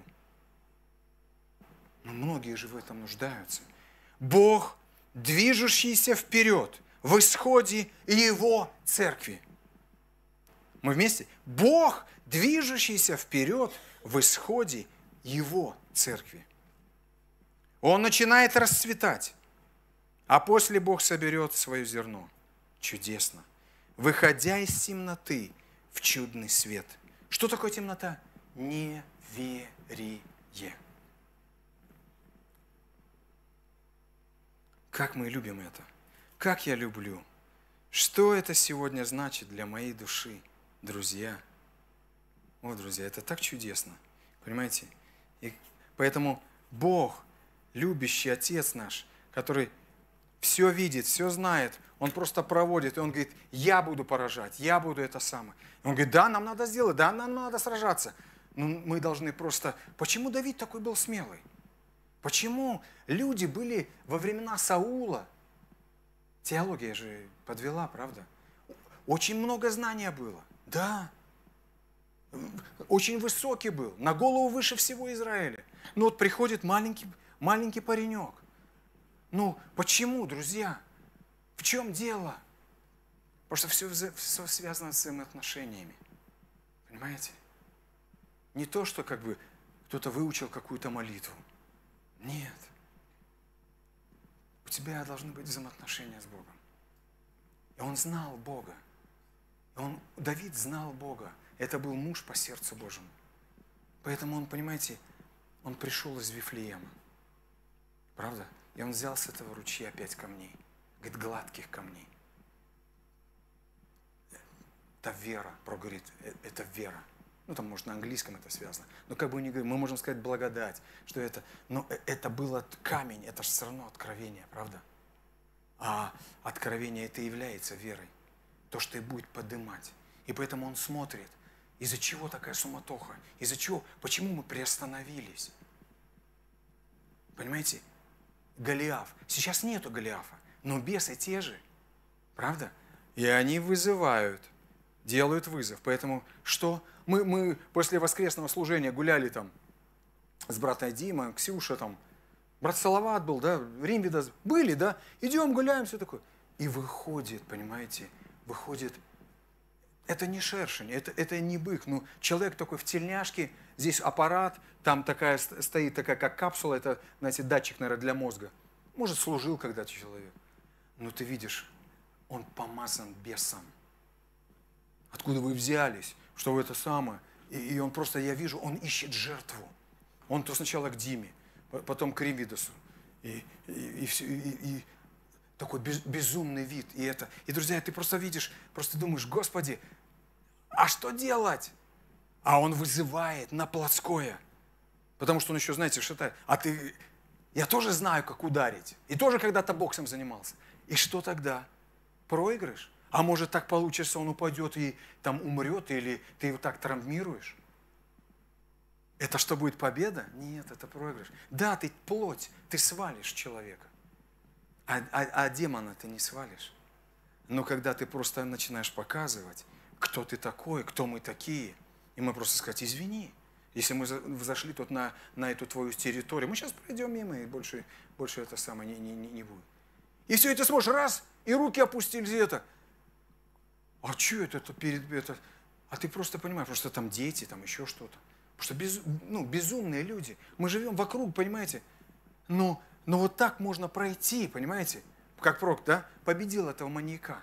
[SPEAKER 5] Но многие же в этом нуждаются. Бог, движущийся вперед в исходе Его церкви. Мы вместе? Бог, движущийся вперед в исходе Его церкви. Он начинает расцветать, а после Бог соберет свое зерно. Чудесно. Выходя из темноты в чудный свет. Что такое темнота? Неверие. Как мы любим это. Как я люблю. Что это сегодня значит для моей души, друзья? О, друзья, это так чудесно. Понимаете? И поэтому Бог, любящий Отец наш, который все видит, все знает, Он просто проводит, и Он говорит, я буду поражать, я буду это самое. И Он говорит, да, нам надо сделать, да, нам надо сражаться. Но мы должны просто... Почему Давид такой был смелый? Почему люди были во времена Саула? Теология же подвела, правда? Очень много знания было, да. Очень высокий был, на голову выше всего Израиля. Но вот приходит маленький, маленький паренек. Ну, почему, друзья? В чем дело? Потому что все, все связано с взаимоотношениями. Понимаете? Не то, что как бы кто-то выучил какую-то молитву. Нет. У тебя должны быть взаимоотношения с Богом. И он знал Бога. И он, Давид знал Бога. Это был муж по сердцу Божьему. Поэтому он, понимаете, он пришел из Вифлеема. Правда? И он взял с этого ручья пять камней. Говорит, гладких камней. Это вера, проговорит, это вера. Ну, там, может, на английском это связано. Но как бы ни говорили, мы можем сказать благодать, что это... Но это было камень, это же все равно откровение, правда? А откровение это и является верой. То, что и будет поднимать. И поэтому он смотрит, из-за чего такая суматоха? Из-за чего? Почему мы приостановились? Понимаете? Голиаф. Сейчас нету Голиафа, но бесы те же. Правда? И они вызывают, делают вызов. Поэтому что? Мы, мы после воскресного служения гуляли там с братом Димой, Ксюша там, брат Салават был, да, Римвида, были, да, идем, гуляем, все такое. И выходит, понимаете, выходит, это не шершень, это, это не бык, ну, человек такой в тельняшке, здесь аппарат, там такая стоит такая, как капсула, это, знаете, датчик, наверное, для мозга. Может, служил когда-то человек. Но ты видишь, он помазан бесом. Откуда вы взялись? Что вы это самое? И, и он просто, я вижу, он ищет жертву. Он то сначала к Диме, потом к Римвидосу. И, и, и, все, и, и такой без, безумный вид. И, это. И, друзья, ты просто видишь, просто думаешь, Господи, а что делать? А он вызывает на плотское. Потому что он еще, знаете, шатает. А ты, я тоже знаю, как ударить. И тоже когда-то боксом занимался. И что тогда? Проигрыш? А может так получится, он упадет и там умрет, или ты его так травмируешь? Это что, будет победа? Нет, это проигрыш. Да, ты плоть, ты свалишь человека, а, а, а демона ты не свалишь. Но когда ты просто начинаешь показывать, кто ты такой, кто мы такие, и мы просто сказать, извини, если мы зашли тут на, на эту твою территорию, мы сейчас пройдем мимо, и больше, больше это самое не, не, не будет. И все, и ты сможешь раз, и руки опустили где-то. А что это, это перед это? А ты просто понимаешь, потому что там дети, там еще что-то. Потому что без, ну, безумные люди. Мы живем вокруг, понимаете? Но, но вот так можно пройти, понимаете? Как пророк, да? Победил этого маньяка.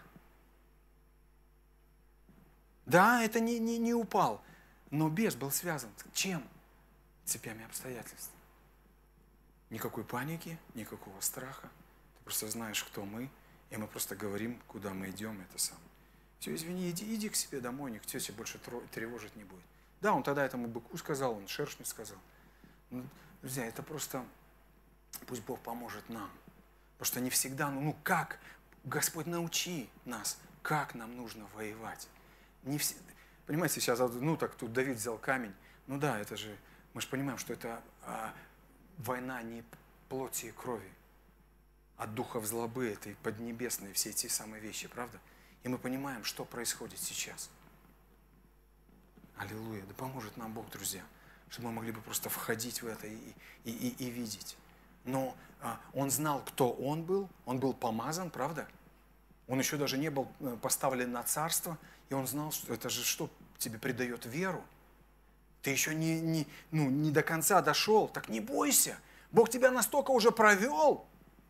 [SPEAKER 5] Да, это не, не, не упал. Но бес был связан. Чем? Цепями обстоятельств. Никакой паники, никакого страха. Ты просто знаешь, кто мы. И мы просто говорим, куда мы идем, это самое. Все, извини, иди, иди к себе домой, никто тебя больше тревожить не будет. Да, он тогда этому быку сказал, он шершню сказал. Ну, друзья, это просто, пусть Бог поможет нам. Потому что не всегда, ну, ну как? Господь, научи нас, как нам нужно воевать. Не все, понимаете, сейчас, ну так тут Давид взял камень. Ну да, это же, мы же понимаем, что это а, война не плоти и крови, а духов злобы, это и поднебесные, все эти самые вещи, правда? И мы понимаем, что происходит сейчас. Аллилуйя. Да поможет нам Бог, друзья, чтобы мы могли бы просто входить в это и, и, и, и видеть. Но а, он знал, кто он был. Он был помазан, правда? Он еще даже не был поставлен на царство. И он знал, что это же что тебе придает веру. Ты еще не, не, ну, не до конца дошел. Так не бойся. Бог тебя настолько уже провел.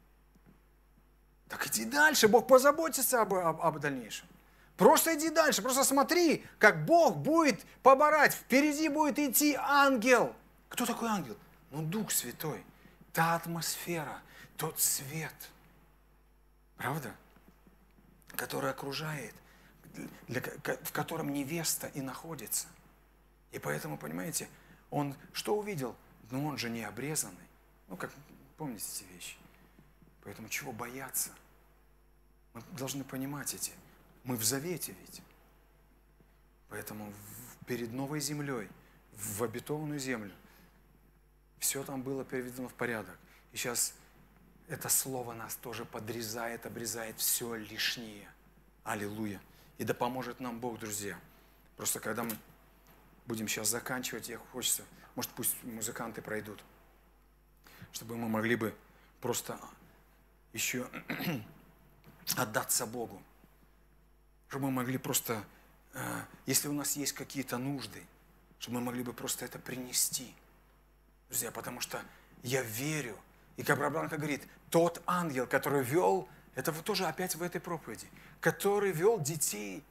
[SPEAKER 5] Так иди дальше, Бог позаботится об, об, об дальнейшем. Просто иди дальше, просто смотри, как Бог будет поборать. Впереди будет идти ангел. Кто такой ангел? Ну, Дух Святой. Та атмосфера, тот свет. Правда? Который окружает, для, в котором невеста и находится. И поэтому, понимаете, он что увидел? Ну, он же не обрезанный. Ну, как, помните эти вещи? Поэтому чего бояться? Мы должны понимать эти. Мы в завете ведь. Поэтому перед новой землей, в обетованную землю, все там было переведено в порядок. И сейчас это слово нас тоже подрезает, обрезает все лишнее. Аллилуйя. И да поможет нам Бог, друзья. Просто когда мы будем сейчас заканчивать, я хочется, может, пусть музыканты пройдут, чтобы мы могли бы просто еще отдаться Богу. Чтобы мы могли просто, если у нас есть какие-то нужды, чтобы мы могли бы просто это принести. Друзья, потому что я верю, и как Бранка говорит, тот ангел, который вел, это вот тоже опять в этой проповеди, который вел детей,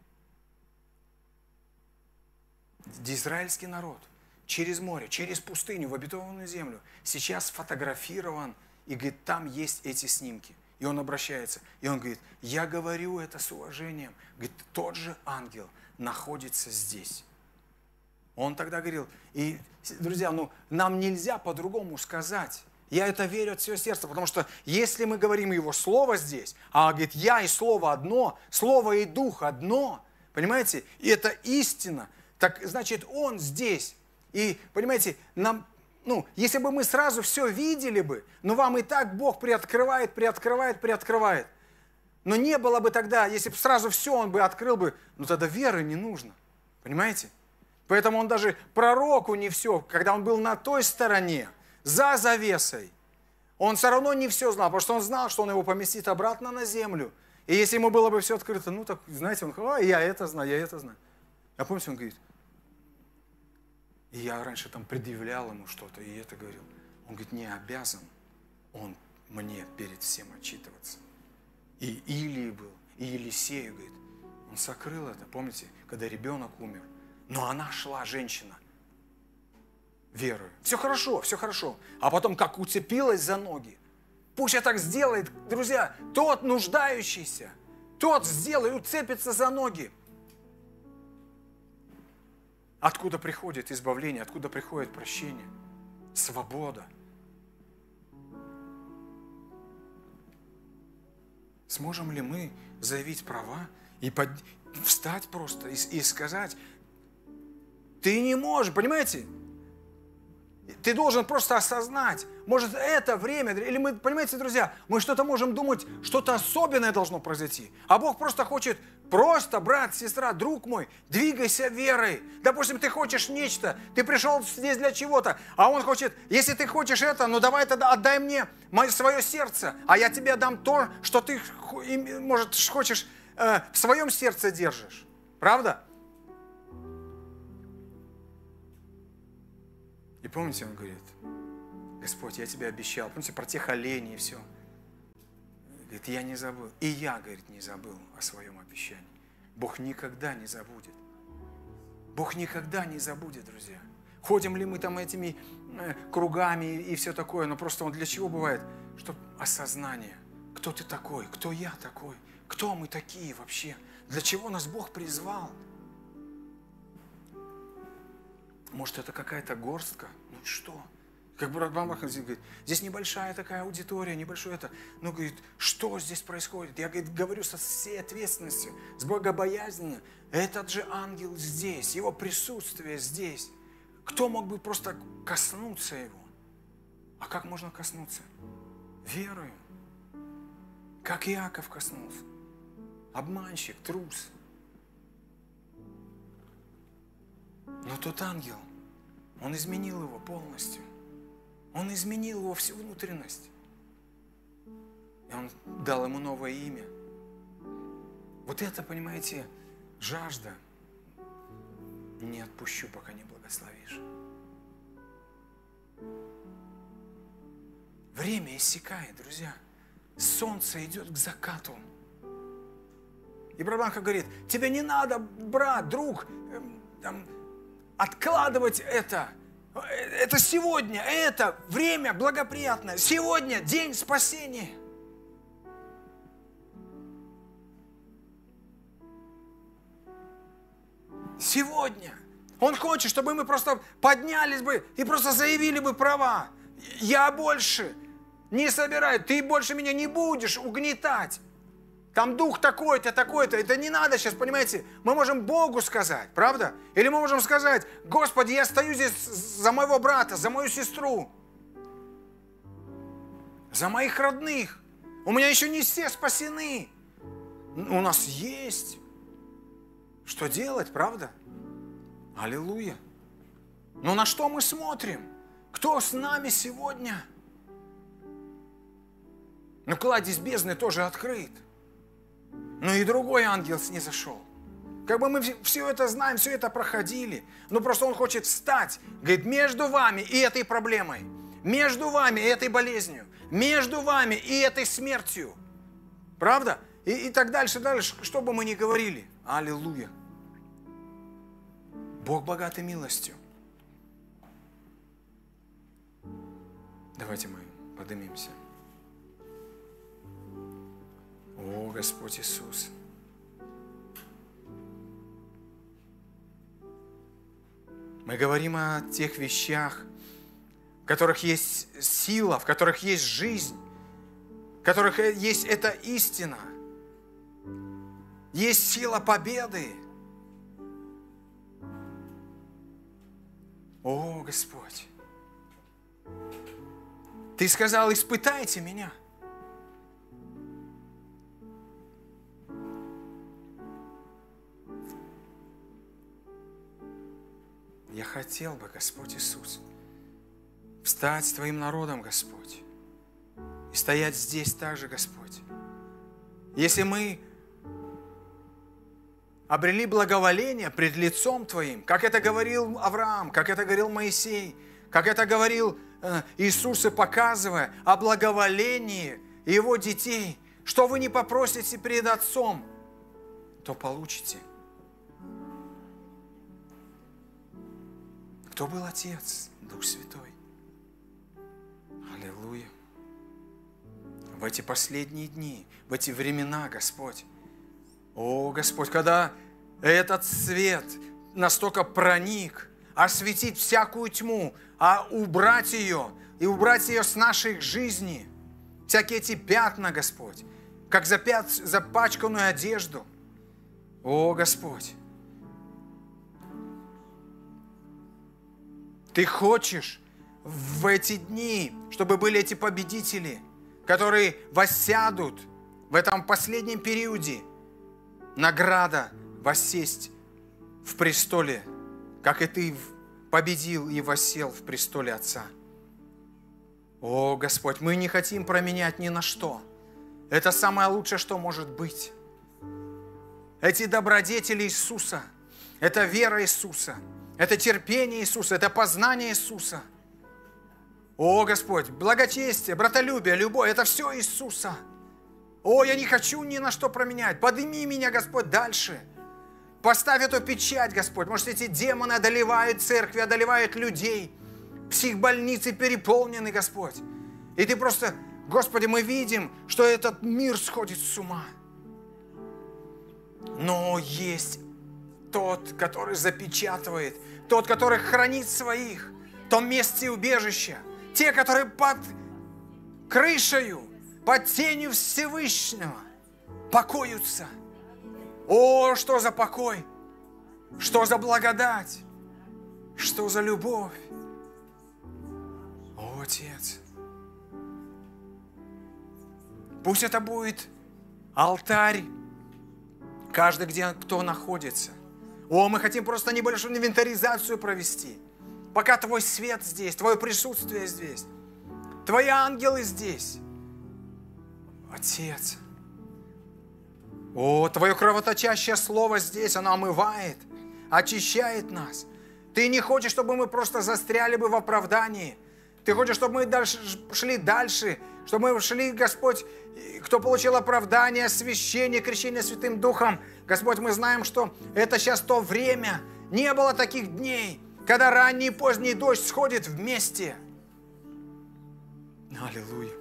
[SPEAKER 5] израильский народ, через море, через пустыню, в обетованную землю, сейчас сфотографирован, и говорит, там есть эти снимки. И он обращается, и он говорит, я говорю это с уважением. Говорит, тот же ангел находится здесь. Он тогда говорил, и, друзья, ну, нам нельзя по-другому сказать. Я это верю от всего сердца, потому что если мы говорим его слово здесь, а говорит, я и слово одно, слово и дух одно, понимаете, и это истина, так значит, он здесь. И, понимаете, нам... Ну, если бы мы сразу все видели бы, но вам и так Бог приоткрывает, приоткрывает, приоткрывает. Но не было бы тогда, если бы сразу все Он бы открыл бы, ну тогда веры не нужно. Понимаете? Поэтому Он даже пророку не все, когда он был на той стороне, за завесой, он все равно не все знал, потому что он знал, что он его поместит обратно на землю. И если ему было бы все открыто, ну так, знаете, он говорит, а, я это знаю, я это знаю. А помните, он говорит, и я раньше там предъявлял ему что-то, и это говорил. Он говорит, не обязан он мне перед всем отчитываться. И Илии был, и Елисею, говорит, он сокрыл это, помните, когда ребенок умер. Но она шла, женщина, верою. Все хорошо, все хорошо. А потом как уцепилась за ноги. Пусть я так сделает, друзья, тот нуждающийся, тот сделает, уцепится за ноги. Откуда приходит избавление, откуда приходит прощение, свобода. Сможем ли мы заявить права и под... встать просто и, и сказать, ты не можешь, понимаете? Ты должен просто осознать, может, это время, или мы, понимаете, друзья, мы что-то можем думать, что-то особенное должно произойти. А Бог просто хочет, просто, брат, сестра, друг мой, двигайся верой. Допустим, ты хочешь нечто, ты пришел здесь для чего-то, а Он хочет, если ты хочешь это, ну давай тогда отдай мне мое, свое сердце, а я тебе дам то, что ты, может, хочешь, э, в своем сердце держишь. Правда? И помните, Он говорит, Господь, я тебе обещал. Помните про тех оленей и все. Говорит, я не забыл. И я, говорит, не забыл о своем обещании. Бог никогда не забудет. Бог никогда не забудет, друзья. Ходим ли мы там этими э, кругами и все такое, но просто Он для чего бывает? Чтобы осознание. Кто ты такой? Кто я такой? Кто мы такие вообще? Для чего нас Бог призвал? Может, это какая-то горстка? Ну и что? Как брат Бамбах говорит, здесь небольшая такая аудитория, небольшое это. Ну, говорит, что здесь происходит? Я, говорит, говорю со всей ответственностью, с богобоязнью. Этот же ангел здесь, его присутствие здесь. Кто мог бы просто коснуться его? А как можно коснуться? Верою. Как Иаков коснулся. Обманщик, трус. Но тот ангел, он изменил его полностью. Он изменил его всю внутренность. И он дал ему новое имя. Вот это, понимаете, жажда. Не отпущу, пока не благословишь. Время иссякает, друзья. Солнце идет к закату. И брат Бамбах говорит, тебе не надо, брат, друг, там, откладывать это. Это сегодня, это время благоприятное. Сегодня день спасения. Сегодня. Он хочет, чтобы мы просто поднялись бы и просто заявили бы права. Я больше не собираю, ты больше меня не будешь угнетать. Там дух такой-то, такой-то. Это не надо сейчас, понимаете? Мы можем Богу сказать, правда? Или мы можем сказать, Господи, я стою здесь за моего брата, за мою сестру, за моих родных. У меня еще не все спасены. У нас есть что делать, правда? Аллилуйя. Но на что мы смотрим? Кто с нами сегодня? Ну, кладезь бездны тоже открыт. Но и другой ангел снизошел. Как бы мы все это знаем, все это проходили. Но просто он хочет встать. Говорит, между вами и этой проблемой. Между вами и этой болезнью. Между вами и этой смертью. Правда? И, и так дальше, дальше, что бы мы ни говорили. Аллилуйя. Бог богатый милостью. Давайте мы поднимемся. О, Господь Иисус. Мы говорим о тех вещах, в которых есть сила, в которых есть жизнь, в которых есть эта истина. Есть сила победы. О, Господь. Ты сказал, испытайте меня. Я хотел бы, Господь Иисус, встать с Твоим народом, Господь, и стоять здесь также, Господь. Если мы обрели благоволение пред лицом Твоим, как это говорил Авраам, как это говорил Моисей, как это говорил э, Иисус, и показывая о благоволении Его детей, что вы не попросите перед Отцом, то получите. Кто был Отец? Дух Святой. Аллилуйя. В эти последние дни, в эти времена, Господь, о, Господь, когда этот свет настолько проник, осветить всякую тьму, а убрать ее, и убрать ее с наших жизней, всякие эти пятна, Господь, как запят, запачканную одежду. О, Господь, Ты хочешь в эти дни, чтобы были эти победители, которые воссядут в этом последнем периоде. Награда воссесть в престоле, как и ты победил и воссел в престоле Отца. О, Господь, мы не хотим променять ни на что. Это самое лучшее, что может быть. Эти добродетели Иисуса, это вера Иисуса, это терпение Иисуса, это познание Иисуса. О, Господь, благочестие, братолюбие, любовь, это все Иисуса. О, я не хочу ни на что променять. Подними меня, Господь, дальше. Поставь эту печать, Господь. Может, эти демоны одолевают церкви, одолевают людей. Психбольницы переполнены, Господь. И ты просто, Господи, мы видим, что этот мир сходит с ума. Но есть тот, который запечатывает, тот, который хранит своих в том месте убежища. Те, которые под крышею, под тенью Всевышнего покоятся. О, что за покой! Что за благодать! Что за любовь! О, Отец! Пусть это будет алтарь, каждый, где кто находится. О, мы хотим просто небольшую инвентаризацию провести. Пока Твой свет здесь, Твое присутствие здесь, Твои ангелы здесь. Отец, о, Твое кровоточащее слово здесь, оно омывает, очищает нас. Ты не хочешь, чтобы мы просто застряли бы в оправдании. Ты хочешь, чтобы мы дальше, шли дальше, чтобы мы шли, Господь, кто получил оправдание, освящение, крещение Святым Духом. Господь, мы знаем, что это сейчас то время. Не было таких дней, когда ранний и поздний дождь сходит вместе. Аллилуйя.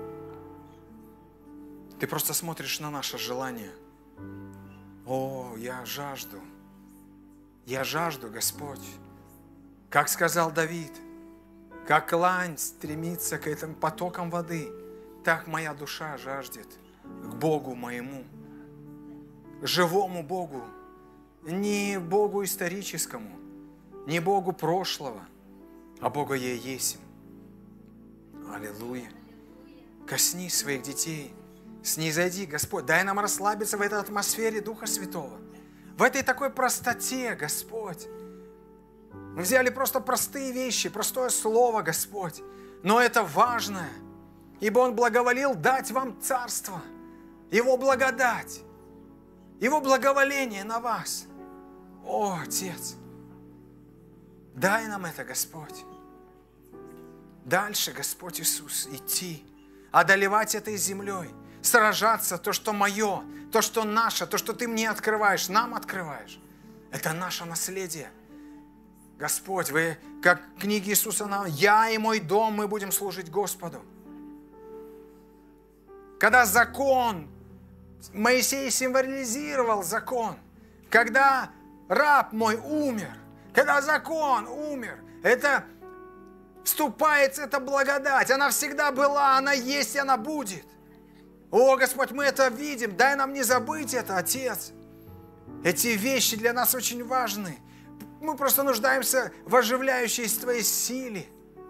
[SPEAKER 5] Ты просто смотришь на наше желание. О, я жажду. Я жажду, Господь. Как сказал Давид, как лань стремится к этим потокам воды, так моя душа жаждет к Богу моему, живому Богу, не Богу историческому, не Богу прошлого, а Бога я есмь. Аллилуйя. Коснись своих детей, снизойди, Господь, дай нам расслабиться в этой атмосфере Духа Святого, в этой такой простоте, Господь. Мы взяли просто простые вещи, простое слово, Господь, но это важное, ибо Он благоволил дать вам царство, Его благодать, Его благоволение на вас. О, Отец, дай нам это, Господь. Дальше, Господь Иисус, идти, одолевать этой землей, сражаться, то, что мое, то, что наше, то, что Ты мне открываешь, нам открываешь. Это наше наследие. Господь, Вы, как в книге Иисуса, я и мой дом, мы будем служить Господу. Когда закон, Моисей символизировал закон, когда раб мой умер, когда закон умер, это вступается эта благодать, она всегда была, она есть и она будет. О, Господь, мы это видим, дай нам не забыть это, Отец. Эти вещи для нас очень важны. Мы просто нуждаемся в оживляющей Твоей силе.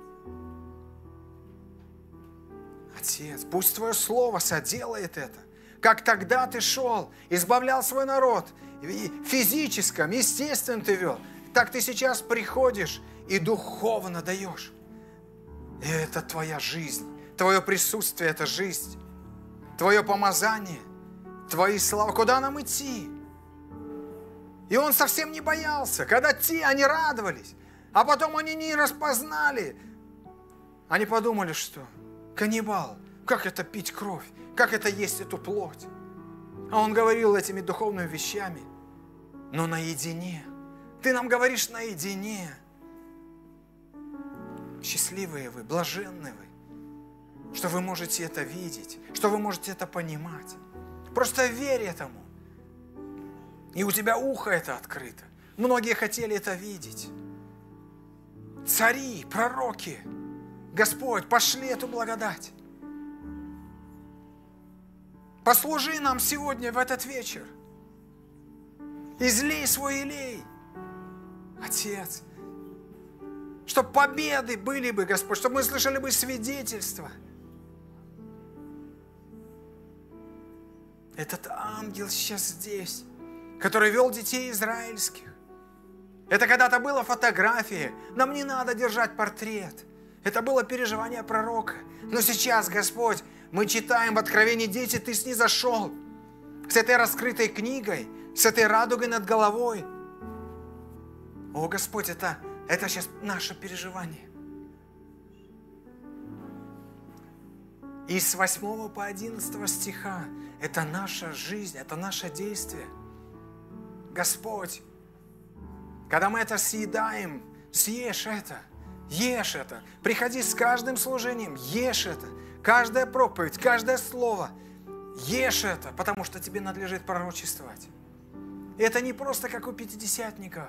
[SPEAKER 5] Отец, пусть Твое Слово соделает это. Как тогда Ты шел, избавлял свой народ, и в физическом, естественном Ты вел, так Ты сейчас приходишь и духовно даешь. И это Твоя жизнь, Твое присутствие – это жизнь, Твое помазание, Твои слова. Куда нам идти? И он совсем не боялся. Когда те, они радовались, а потом они не распознали. Они подумали, что каннибал, как это пить кровь, как это есть эту плоть. А он говорил этими духовными вещами, но наедине. Ты нам говоришь наедине. Счастливые вы, блаженные вы, что вы можете это видеть, что вы можете это понимать. Просто верь этому. И у тебя ухо это открыто. Многие хотели это видеть. Цари, пророки, Господь, пошли эту благодать. Послужи нам сегодня в этот вечер. Излей свой елей. Отец, Чтобы победы были бы, Господь, чтобы мы слышали бы свидетельства. Этот ангел сейчас здесь, который вел детей израильских. Это когда-то была фотография. Нам не надо держать портрет. Это было переживание пророка. Но сейчас, Господь, мы читаем в Откровении: дети, ты снизошел с этой раскрытой книгой, с этой радугой над головой. О, Господь, это, это сейчас наше переживание. И с восьмого по одиннадцатого стиха это наша жизнь, это наше действие. Господь, когда мы это съедаем, съешь это, ешь это. Приходи с каждым служением, ешь это. Каждая проповедь, каждое слово, ешь это, потому что тебе надлежит пророчествовать. И это не просто как у пятидесятников.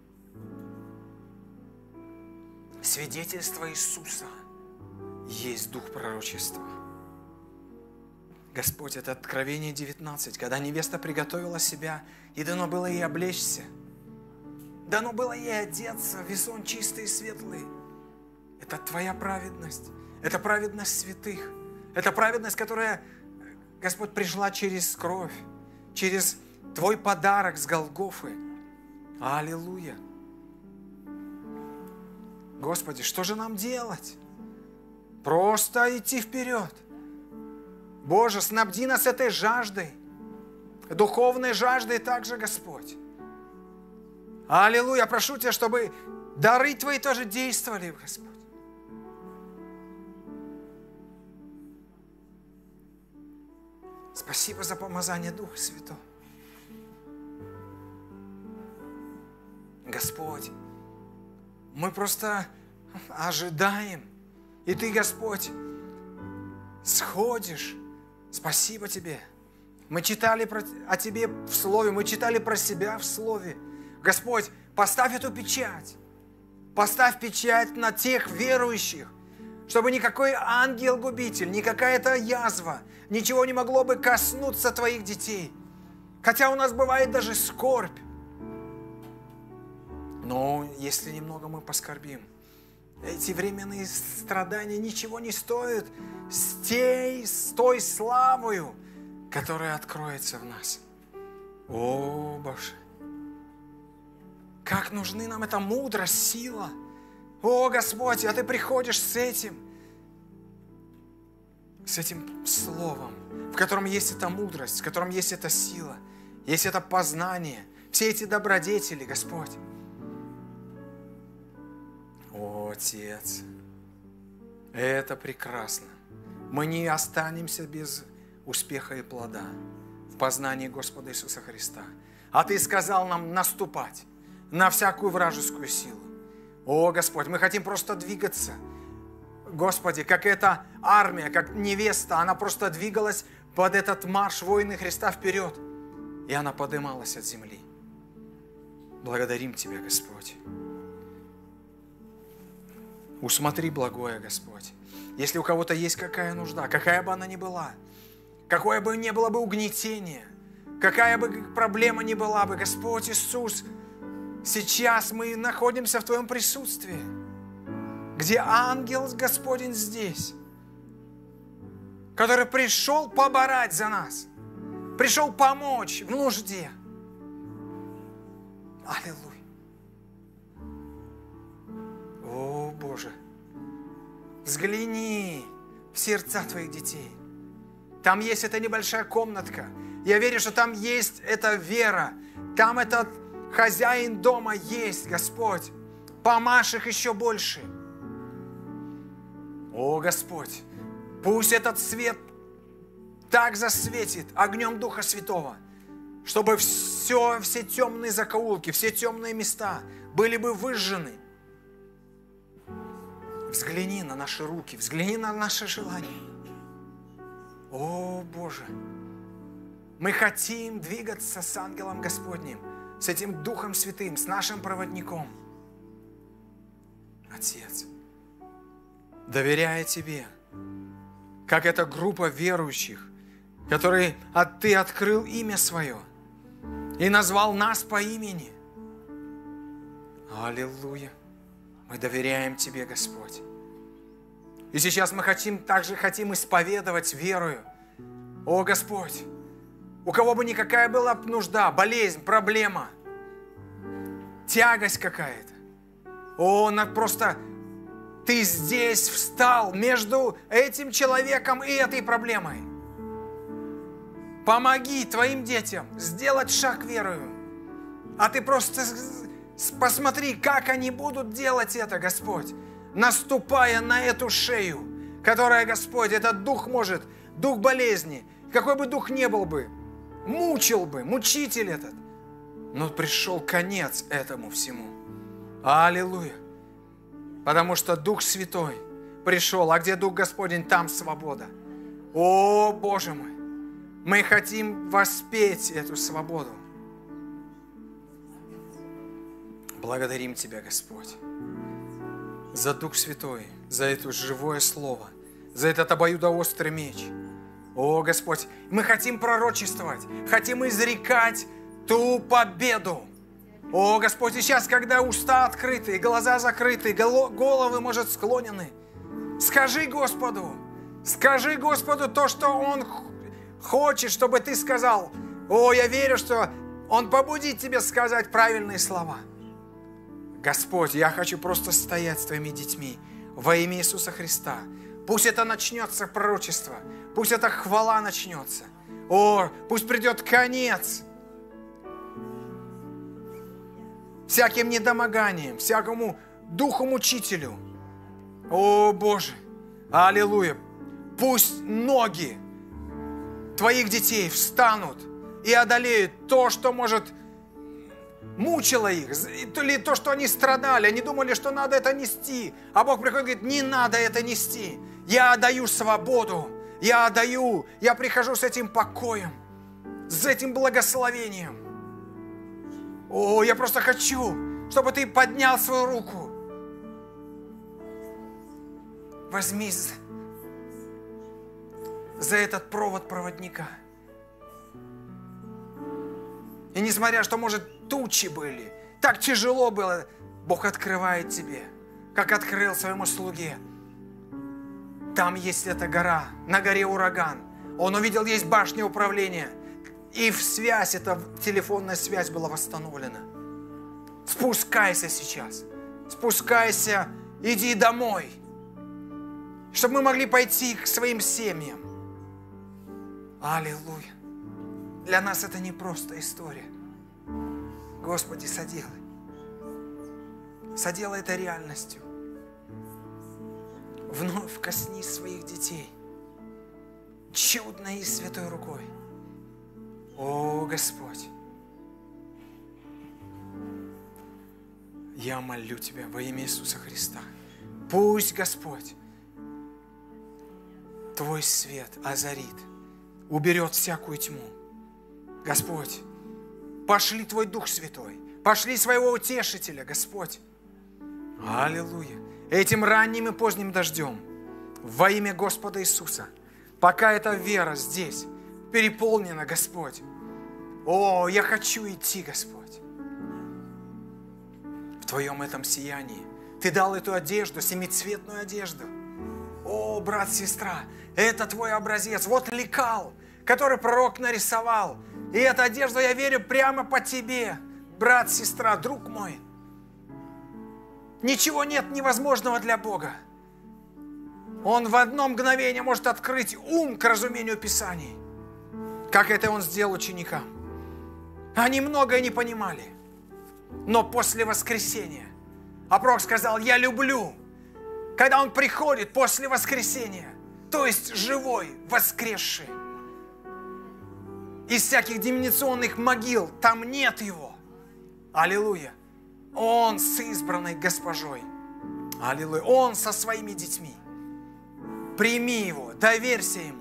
[SPEAKER 5] Свидетельство Иисуса есть дух пророчества. Господь, это Откровение девятнадцать, когда невеста приготовила себя, и дано было ей облечься. Дано было ей одеться в весон чистый и светлый. Это Твоя праведность. Это праведность святых. Это праведность, которая, Господь, пришла через кровь, через Твой подарок с Голгофы. Аллилуйя. Господи, что же нам делать? Просто идти вперед. Боже, снабди нас этой жаждой, духовной жаждой также, Господь. Аллилуйя, прошу Тебя, чтобы дары Твои тоже действовали, Господь. Спасибо за помазание Духа Святого. Господь, мы просто ожидаем, и Ты, Господь, сходишь. Спасибо Тебе. Мы читали про, о Тебе в Слове, мы читали про себя в Слове. Господь, поставь эту печать. Поставь печать на тех верующих, чтобы никакой ангел-губитель, ни какая-то язва, ничего не могло бы коснуться Твоих детей. Хотя у нас бывает даже скорбь. Но если немного мы поскорбим, эти временные страдания ничего не стоят с, тей, с той славою, которая откроется в нас. О, Боже! Как нужны нам эта мудрость, сила. О, Господь, а Ты приходишь с этим, с этим словом, в котором есть эта мудрость, в котором есть эта сила, есть это познание, все эти добродетели, Господь. О, Отец, это прекрасно. Мы не останемся без успеха и плода в познании Господа Иисуса Христа. А Ты сказал нам наступать на всякую вражескую силу. О, Господь, мы хотим просто двигаться. Господи, как эта армия, как невеста, она просто двигалась под этот марш воины Христа вперед. И она поднималась от земли. Благодарим Тебя, Господь. Усмотри благое, Господь. Если у кого-то есть какая нужда, какая бы она ни была, какое бы ни было бы угнетение, какая бы проблема ни была бы, Господь Иисус, сейчас мы находимся в Твоем присутствии, где ангел Господень здесь, который пришел побороть за нас, пришел помочь в нужде. Аллилуйя. О, Боже, взгляни в сердца Твоих детей. Там есть эта небольшая комнатка. Я верю, что там есть эта вера. Там этот хозяин дома есть, Господь. Помажь их еще больше. О, Господь, пусть этот свет так засветит огнем Духа Святого, чтобы все, все темные закоулки, все темные места были бы выжжены. Взгляни на наши руки, взгляни на наши желания. О, Боже, мы хотим двигаться с ангелом Господним, с этим Духом Святым, с нашим проводником. Отец, доверяя Тебе, как эта группа верующих, которые а Ты открыл имя Свое и назвал нас по имени. Аллилуйя. Мы доверяем Тебе, Господь. И сейчас мы хотим, также хотим исповедовать верою. О, Господь, у кого бы никакая была нужда, болезнь, проблема, тягость какая-то. О, на просто Ты здесь встал между этим человеком и этой проблемой. Помоги Твоим детям сделать шаг верою. А Ты просто посмотри, как они будут делать это, Господь, наступая на эту шею, которая, Господь, этот дух может, дух болезни, какой бы дух ни был бы, мучил бы, мучитель этот, но пришел конец этому всему. Аллилуйя! Потому что Дух Святой пришел, а где Дух Господень, там свобода. О, Боже мой! Мы хотим воспеть эту свободу. Благодарим Тебя, Господь, за Дух Святой, за это живое Слово, за этот обоюдоострый меч. О, Господь, мы хотим пророчествовать, хотим изрекать ту победу. О, Господь, сейчас, когда уста открыты, глаза закрыты, головы, может, склонены, скажи Господу, скажи Господу то, что Он хочет, чтобы ты сказал. О, я верю, что Он побудит тебя сказать правильные слова. Господь, я хочу просто стоять с Твоими детьми во имя Иисуса Христа. Пусть это начнется пророчество, пусть эта хвала начнется. О, пусть придет конец всяким недомоганиям, всякому духу-мучителю. О, Боже, аллилуйя! Пусть ноги Твоих детей встанут и одолеют то, что, может, мучило их, или то, что они страдали, они думали, что надо это нести, а Бог приходит и говорит, не надо это нести, я отдаю свободу, я отдаю, я прихожу с этим покоем, с этим благословением. О, я просто хочу, чтобы ты поднял свою руку, возьми за, за этот провод проводника. И несмотря, что, может, тучи были, так тяжело было, Бог открывает тебе, как открыл своему слуге. Там есть эта гора, на горе ураган. Он увидел, есть башня управления. И в связь, эта телефонная связь была восстановлена. Спускайся сейчас. Спускайся, иди домой. Чтобы мы могли пойти к своим семьям. Аллилуйя. Для нас это не просто история. Господи, соделай. Соделай это реальностью. Вновь коснись своих детей чудной и святой рукой. О, Господь, я молю Тебя во имя Иисуса Христа. Пусть, Господь, Твой свет озарит, уберет всякую тьму. Господь, пошли Твой Дух Святой, пошли своего утешителя, Господь. Аллилуйя. Этим ранним и поздним дождем во имя Господа Иисуса, пока эта вера здесь переполнена, Господь. О, я хочу идти, Господь, в Твоем этом сиянии. Ты дал эту одежду, семицветную одежду. О, брат, сестра, это Твой образец. Вот лекал, который пророк нарисовал. И эта одежда, я верю, прямо по тебе, брат, сестра, друг мой. Ничего нет невозможного для Бога. Он в одно мгновение может открыть ум к разумению Писаний, как это Он сделал ученикам. Они многое не понимали, но после воскресения, а пророк сказал, я люблю, когда Он приходит после воскресения, то есть живой, воскресший. Из всяких демонационных могил, там нет Его. Аллилуйя. Он с избранной госпожой. Аллилуйя. Он со своими детьми. Прими Его, доверься Ему.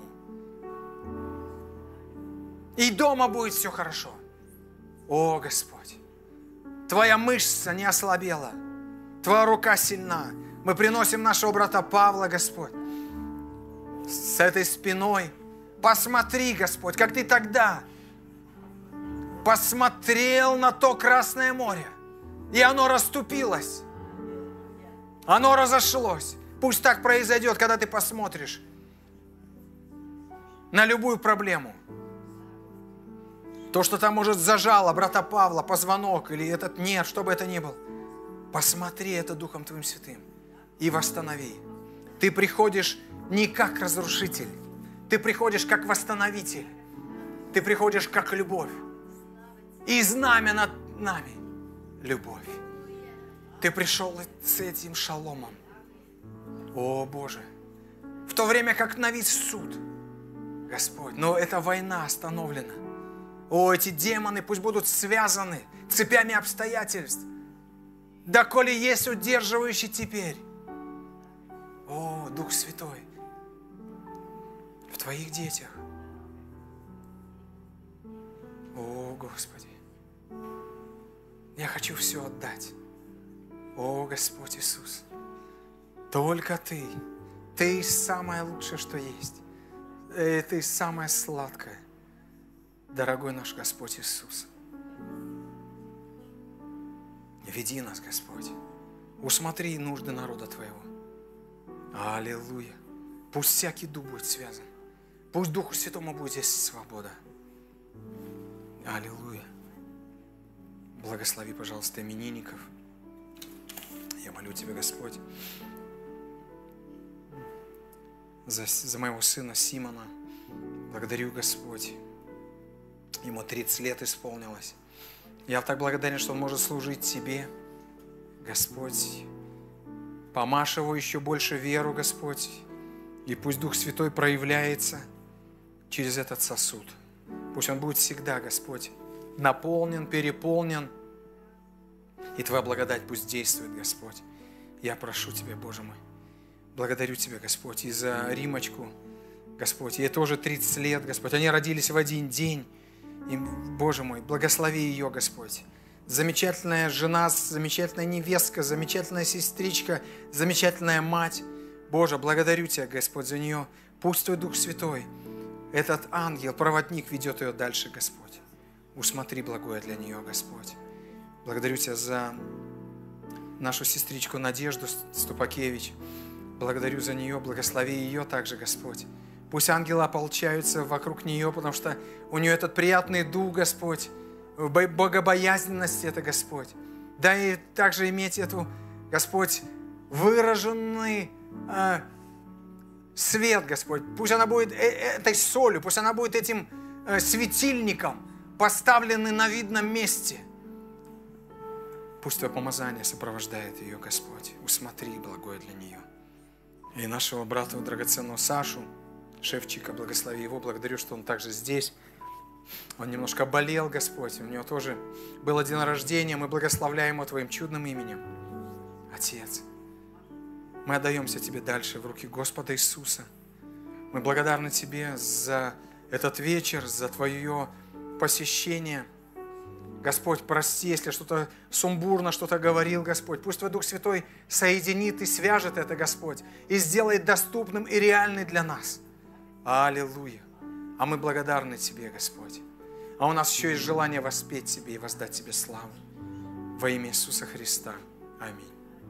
[SPEAKER 5] И дома будет все хорошо. О, Господь, Твоя мышца не ослабела. Твоя рука сильна. Мы приносим нашего брата Павла, Господь, с этой спиной. Посмотри, Господь, как Ты тогда посмотрел на то Красное море, и оно расступилось. Оно разошлось. Пусть так произойдет, когда ты посмотришь на любую проблему. То, что там, может, зажало брата Павла, позвонок или этот нерв, что бы это ни было. Посмотри это Духом Твоим Святым и восстанови. Ты приходишь не как разрушитель, ты приходишь как восстановитель, ты приходишь как любовь. И знамя над нами – любовь. Ты пришел с этим шаломом. О, Боже! В то время, как навис суд, Господь, но эта война остановлена. О, эти демоны пусть будут связаны цепями обстоятельств, доколе есть удерживающий теперь. О, Дух Святой, в Твоих детях. О, Господи, я хочу все отдать. О, Господь Иисус, только Ты, Ты самое лучшее, что есть. Ты самое сладкое, дорогой наш Господь Иисус. Веди нас, Господь. Усмотри нужды народа Твоего. Аллилуйя. Пусть всякий дух будет связан. Пусть Духу Святому будет здесь свобода. Аллилуйя. Благослови, пожалуйста, именинников. Я молю Тебя, Господь, за, за моего сына Симона. Благодарю, Господь. Ему тридцать лет исполнилось. Я так благодарен, что он может служить Тебе, Господь. Помажь его еще больше веру, Господь. И пусть Дух Святой проявляется через этот сосуд. Пусть он будет всегда, Господь, наполнен, переполнен. И Твоя благодать пусть действует, Господь. Я прошу Тебя, Боже мой. Благодарю Тебя, Господь, и за Римочку, Господь. Ей тоже тридцать лет, Господь. Они родились в один день. И, Боже мой, благослови ее, Господь. Замечательная жена, замечательная невестка, замечательная сестричка, замечательная мать. Боже, благодарю Тебя, Господь, за нее. Пусть Твой Дух Святой, этот ангел, проводник, ведет ее дальше, Господь. Усмотри благое для нее, Господь. Благодарю Тебя за нашу сестричку Надежду Ступакевич. Благодарю за нее, благослови ее также, Господь. Пусть ангелы ополчаются вокруг нее, потому что у нее этот приятный дух, Господь, богобоязненность это, Господь. Дай также иметь эту, Господь, выраженный э, свет, Господь. Пусть она будет э, этой солью, пусть она будет этим э, светильником, поставленный на видном месте. Пусть Твое помазание сопровождает ее, Господь. Усмотри благое для нее. И нашего брата драгоценного Сашу, Шевчика, благослови его. Благодарю, что он также здесь. Он немножко болел, Господь. У него тоже был день рождения. Мы благословляем его Твоим чудным именем. Отец, мы отдаемся Тебе дальше в руки Господа Иисуса. Мы благодарны Тебе за этот вечер, за Твое посещение. Господь, прости, если что-то сумбурно, что-то говорил, Господь. Пусть Твой Дух Святой соединит и свяжет это, Господь, и сделает доступным и реальным для нас. Аллилуйя. А мы благодарны Тебе, Господь. А у нас еще есть желание воспеть Тебе и воздать Тебе славу. Во имя Иисуса Христа. Аминь.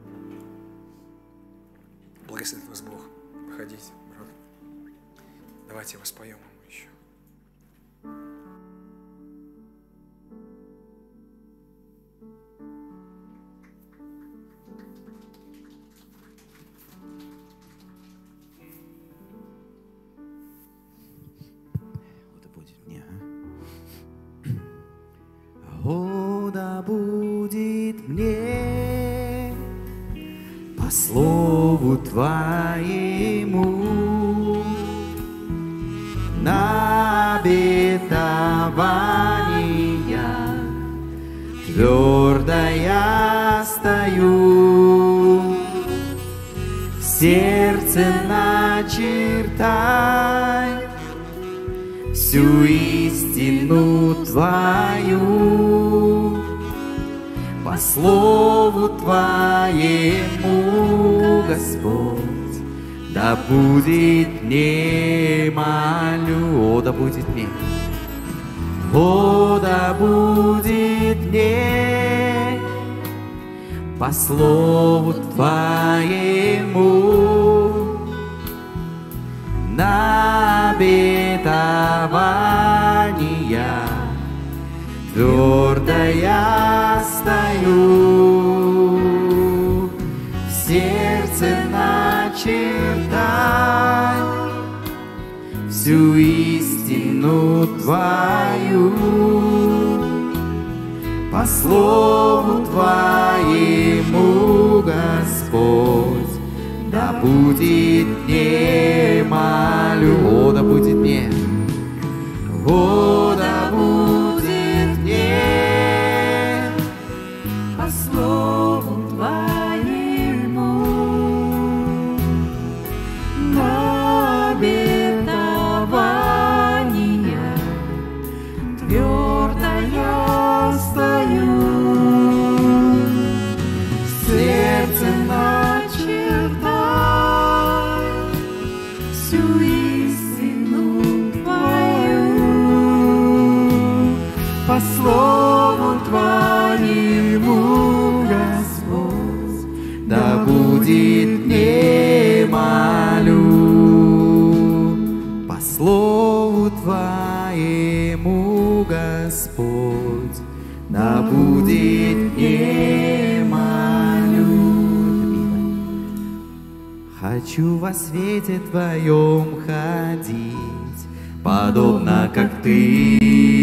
[SPEAKER 5] Благословит вас Бог. Проходите, брат. Давайте воспоем ему еще.
[SPEAKER 1] О, да будет мне по слову Твоему на обетования твердо я стою, в сердце начертай всю истину Твою, по слову Твоему, Господь, да будет мне, молю, о, да будет мне, о, да будет мне
[SPEAKER 4] по слову Твоему на обетования твердо я стою, в сердце начертай всю истину Твою, по слову Твоему, Господь, да будет мне, молю, о, да будет мне, о, да будет мне,
[SPEAKER 2] по слову Твоему на обетования твердо я стою, в сердце начертай всю истину Твою, по слову Твоему, Господь,
[SPEAKER 4] да будет мне, молю, по слову Твоему, Господь, да будет мне, молю. Хочу во свете Твоем ходить, подобно как Ты.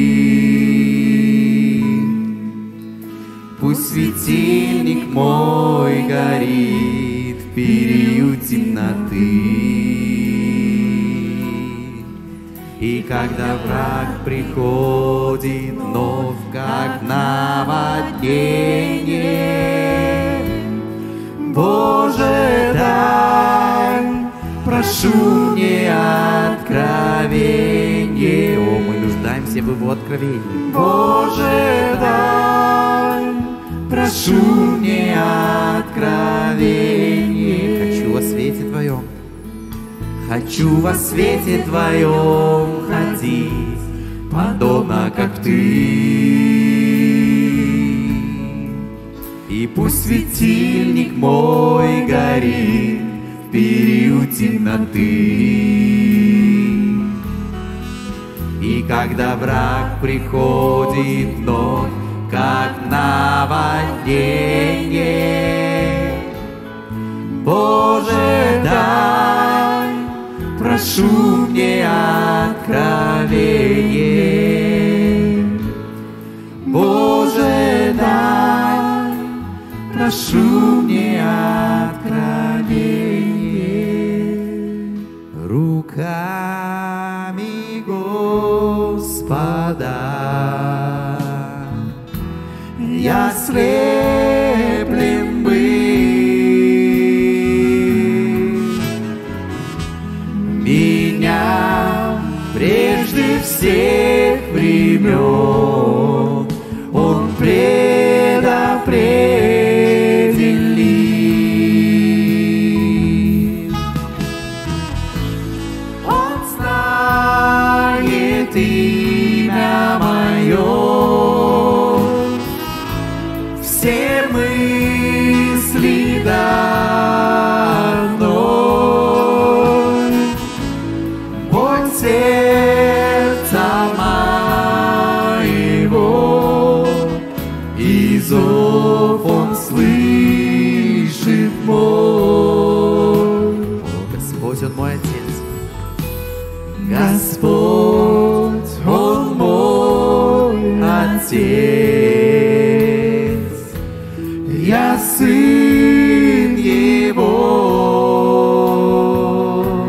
[SPEAKER 4] Пусть светильник мой горит в период темноты, и когда враг приходит вновь, как наводнение, Боже, дай, прошу мне откровение. О, мы нуждаемся в Его откровении. Боже, дай, прошу мне откровение. Хочу во свете Твоем, хочу во свете Твоем ходить, подобно как Ты. И пусть светильник мой горит в период темноты, и когда враг приходит вновь, как наводнение, Боже, дай, прошу мне откровение. Боже, дай, прошу мне откровение. Руками Господа я слеплен был, меня прежде всех времен Он предопределил. Он знает имя мое, все мысли давно, боль сердца моего, и зов Он слышит мой. О, Господь, Он мой Отец, Господь, Он мой Отец, я сын Его,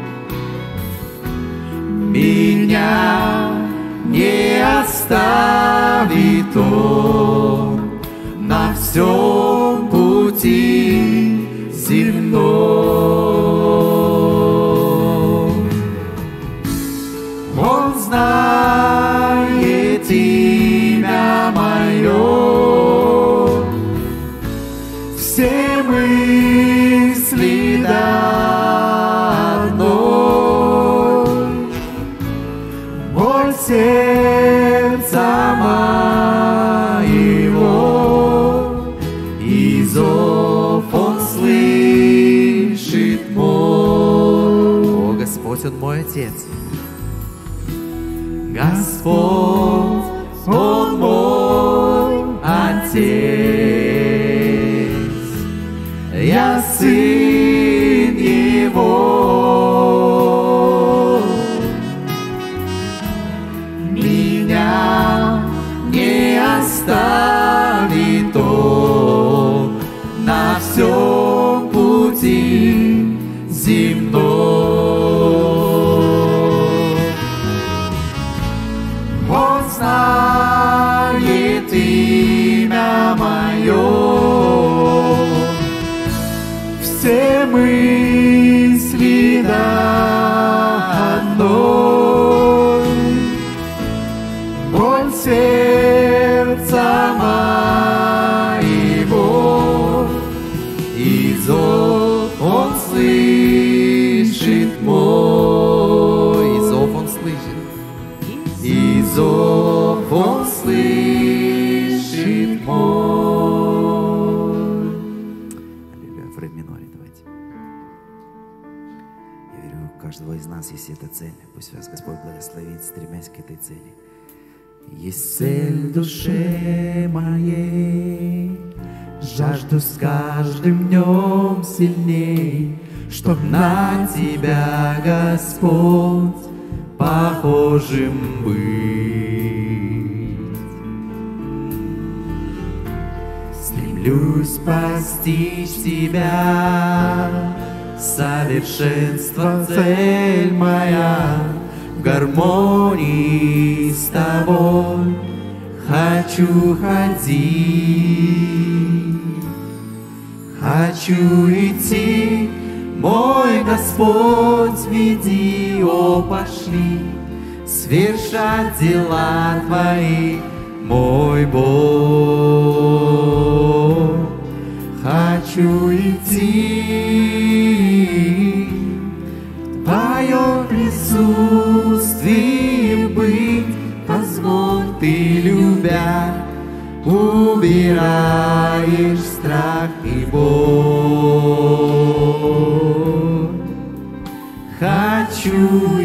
[SPEAKER 4] меня не оставит Он на всем пути земном. Он знает имя мое, все мысли давно, боль сердца моего, и зов Господь, Он мой Отец. Господь, Он мой Отец, я сын Его. Меня не оставит Он на всем пути земной. Он знает имя мое, все мысли до одной. Боль сердца моего, и зов Он слышит мой. И зов Он слышит, и зов Он слышит мой.
[SPEAKER 1] Аллилуйя, в ре миноре давайте. Я верю, у каждого из нас есть эта цель. Пусть вас Господь благословит, стремясь к этой цели. Есть цель в душе моей, жажду с каждым днем сильней, чтоб на Тебя, Господь, похожим быть. Стремлюсь постичь Тебя, совершенство цель моя, в гармонии с Тобой хочу ходить, хочу идти, мой Господь, веди, о, пошли, свершать дела Твои, мой Бог. Хочу идти, в Твоем присутствии быть, позволь, Ты, любя, убираешь страх и боль. Хочу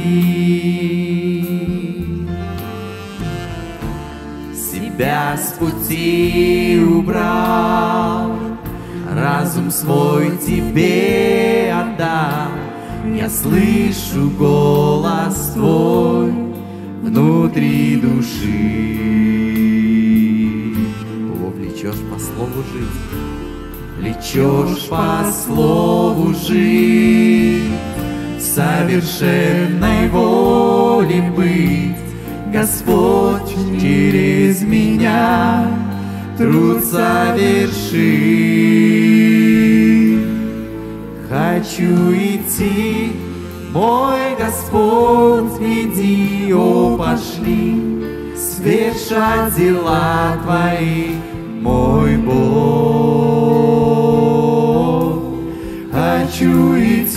[SPEAKER 1] идти, себя с пути убрал, разум свой Тебе отдам. Я слышу голос Твой внутри души. О, влечешь по слову жить, влечешь по слову жить, совершенной воле быть. Господь, через меня труд соверши. Хочу идти, мой Господь, веди, о, пошли, свершать дела Твои, мой Бог. Хочу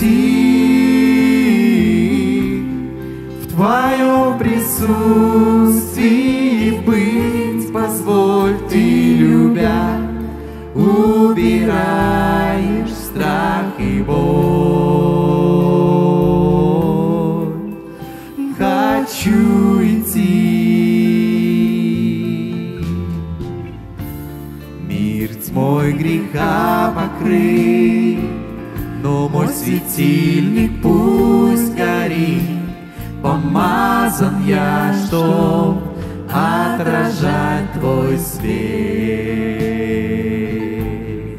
[SPEAKER 1] идти, в Твоем присутствии быть, позволь, Ты, любя, убираешь страх и боль. Хочу идти. Мир тьмой греха покрыт, но мой светильник пусть горит. Помазан я, чтоб отражать Твой свет.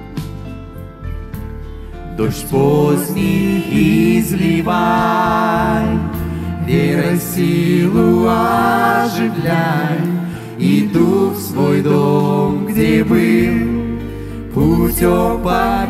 [SPEAKER 1] Дождь поздний изливай, верой силу оживляй. Иду в свой дом, где был путем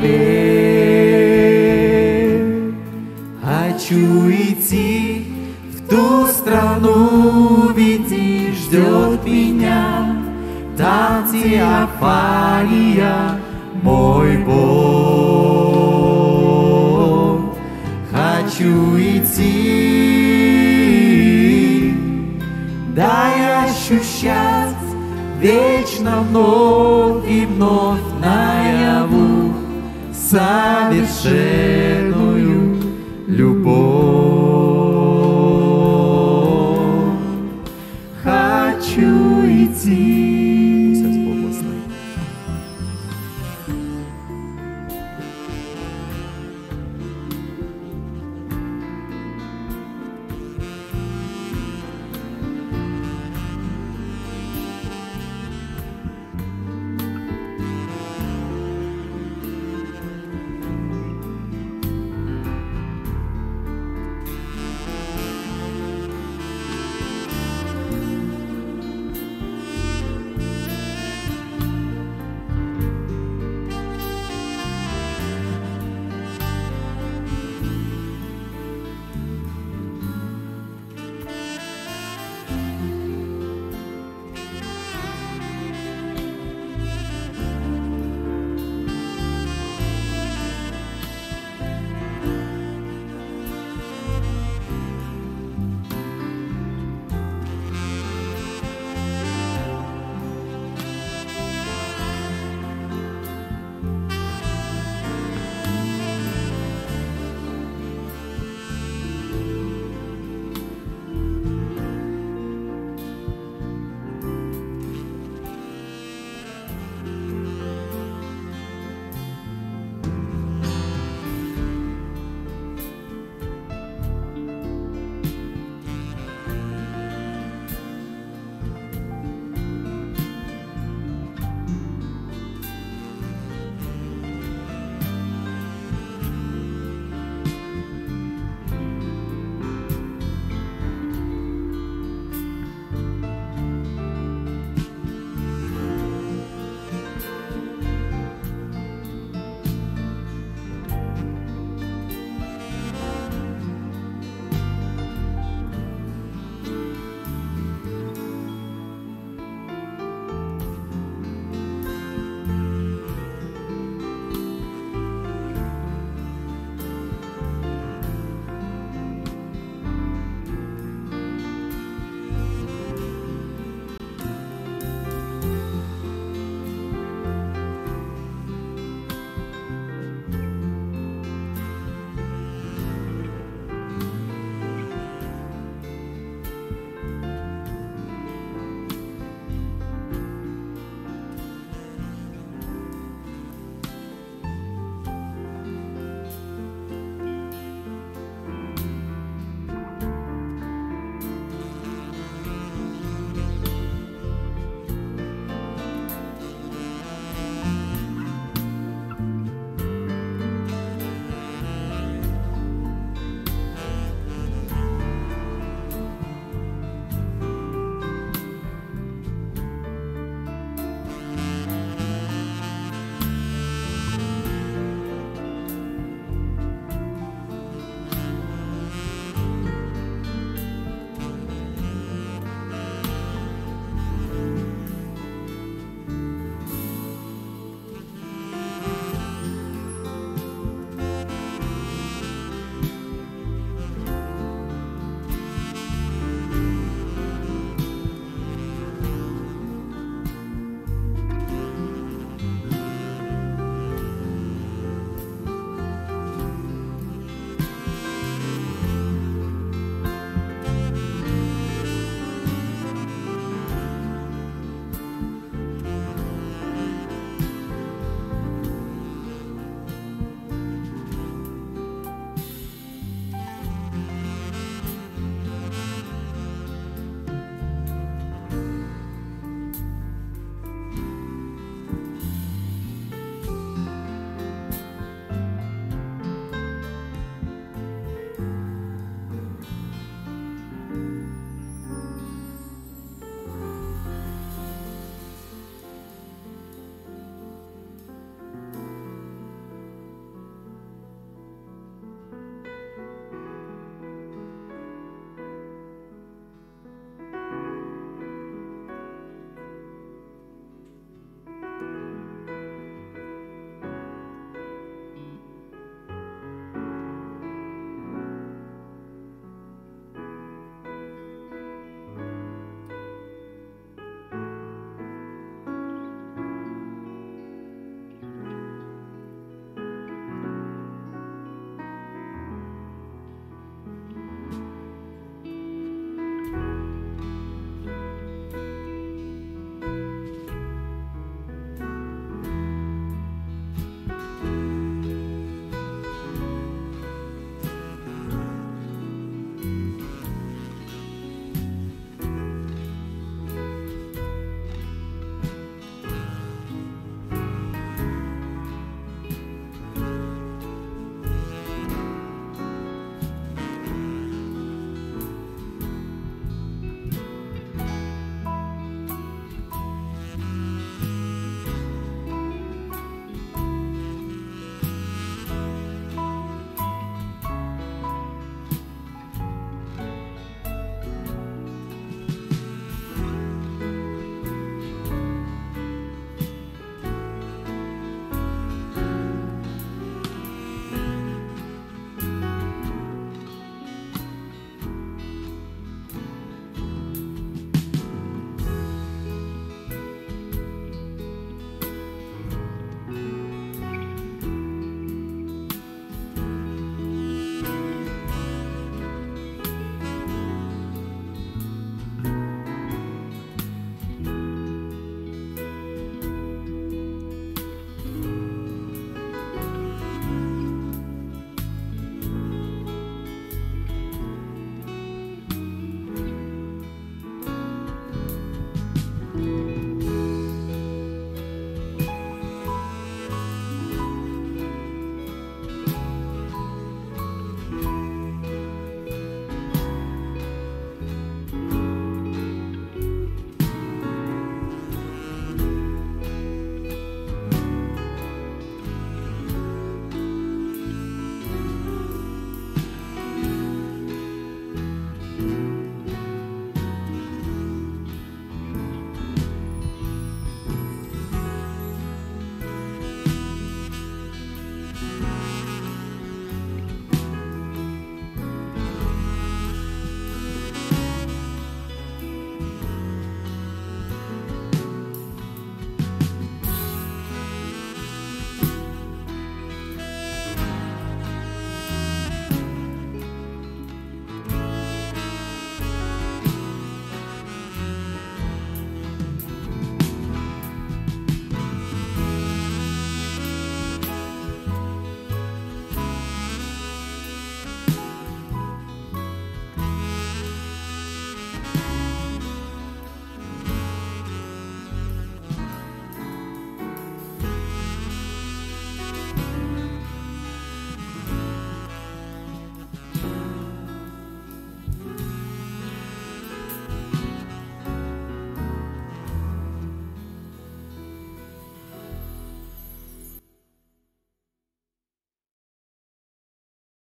[SPEAKER 1] побед. Хочу идти в ту страну, веди, ждет меня там Теофания, мой Бог. Хочу идти, дай ощущать вечно вновь и вновь наяву совершенно.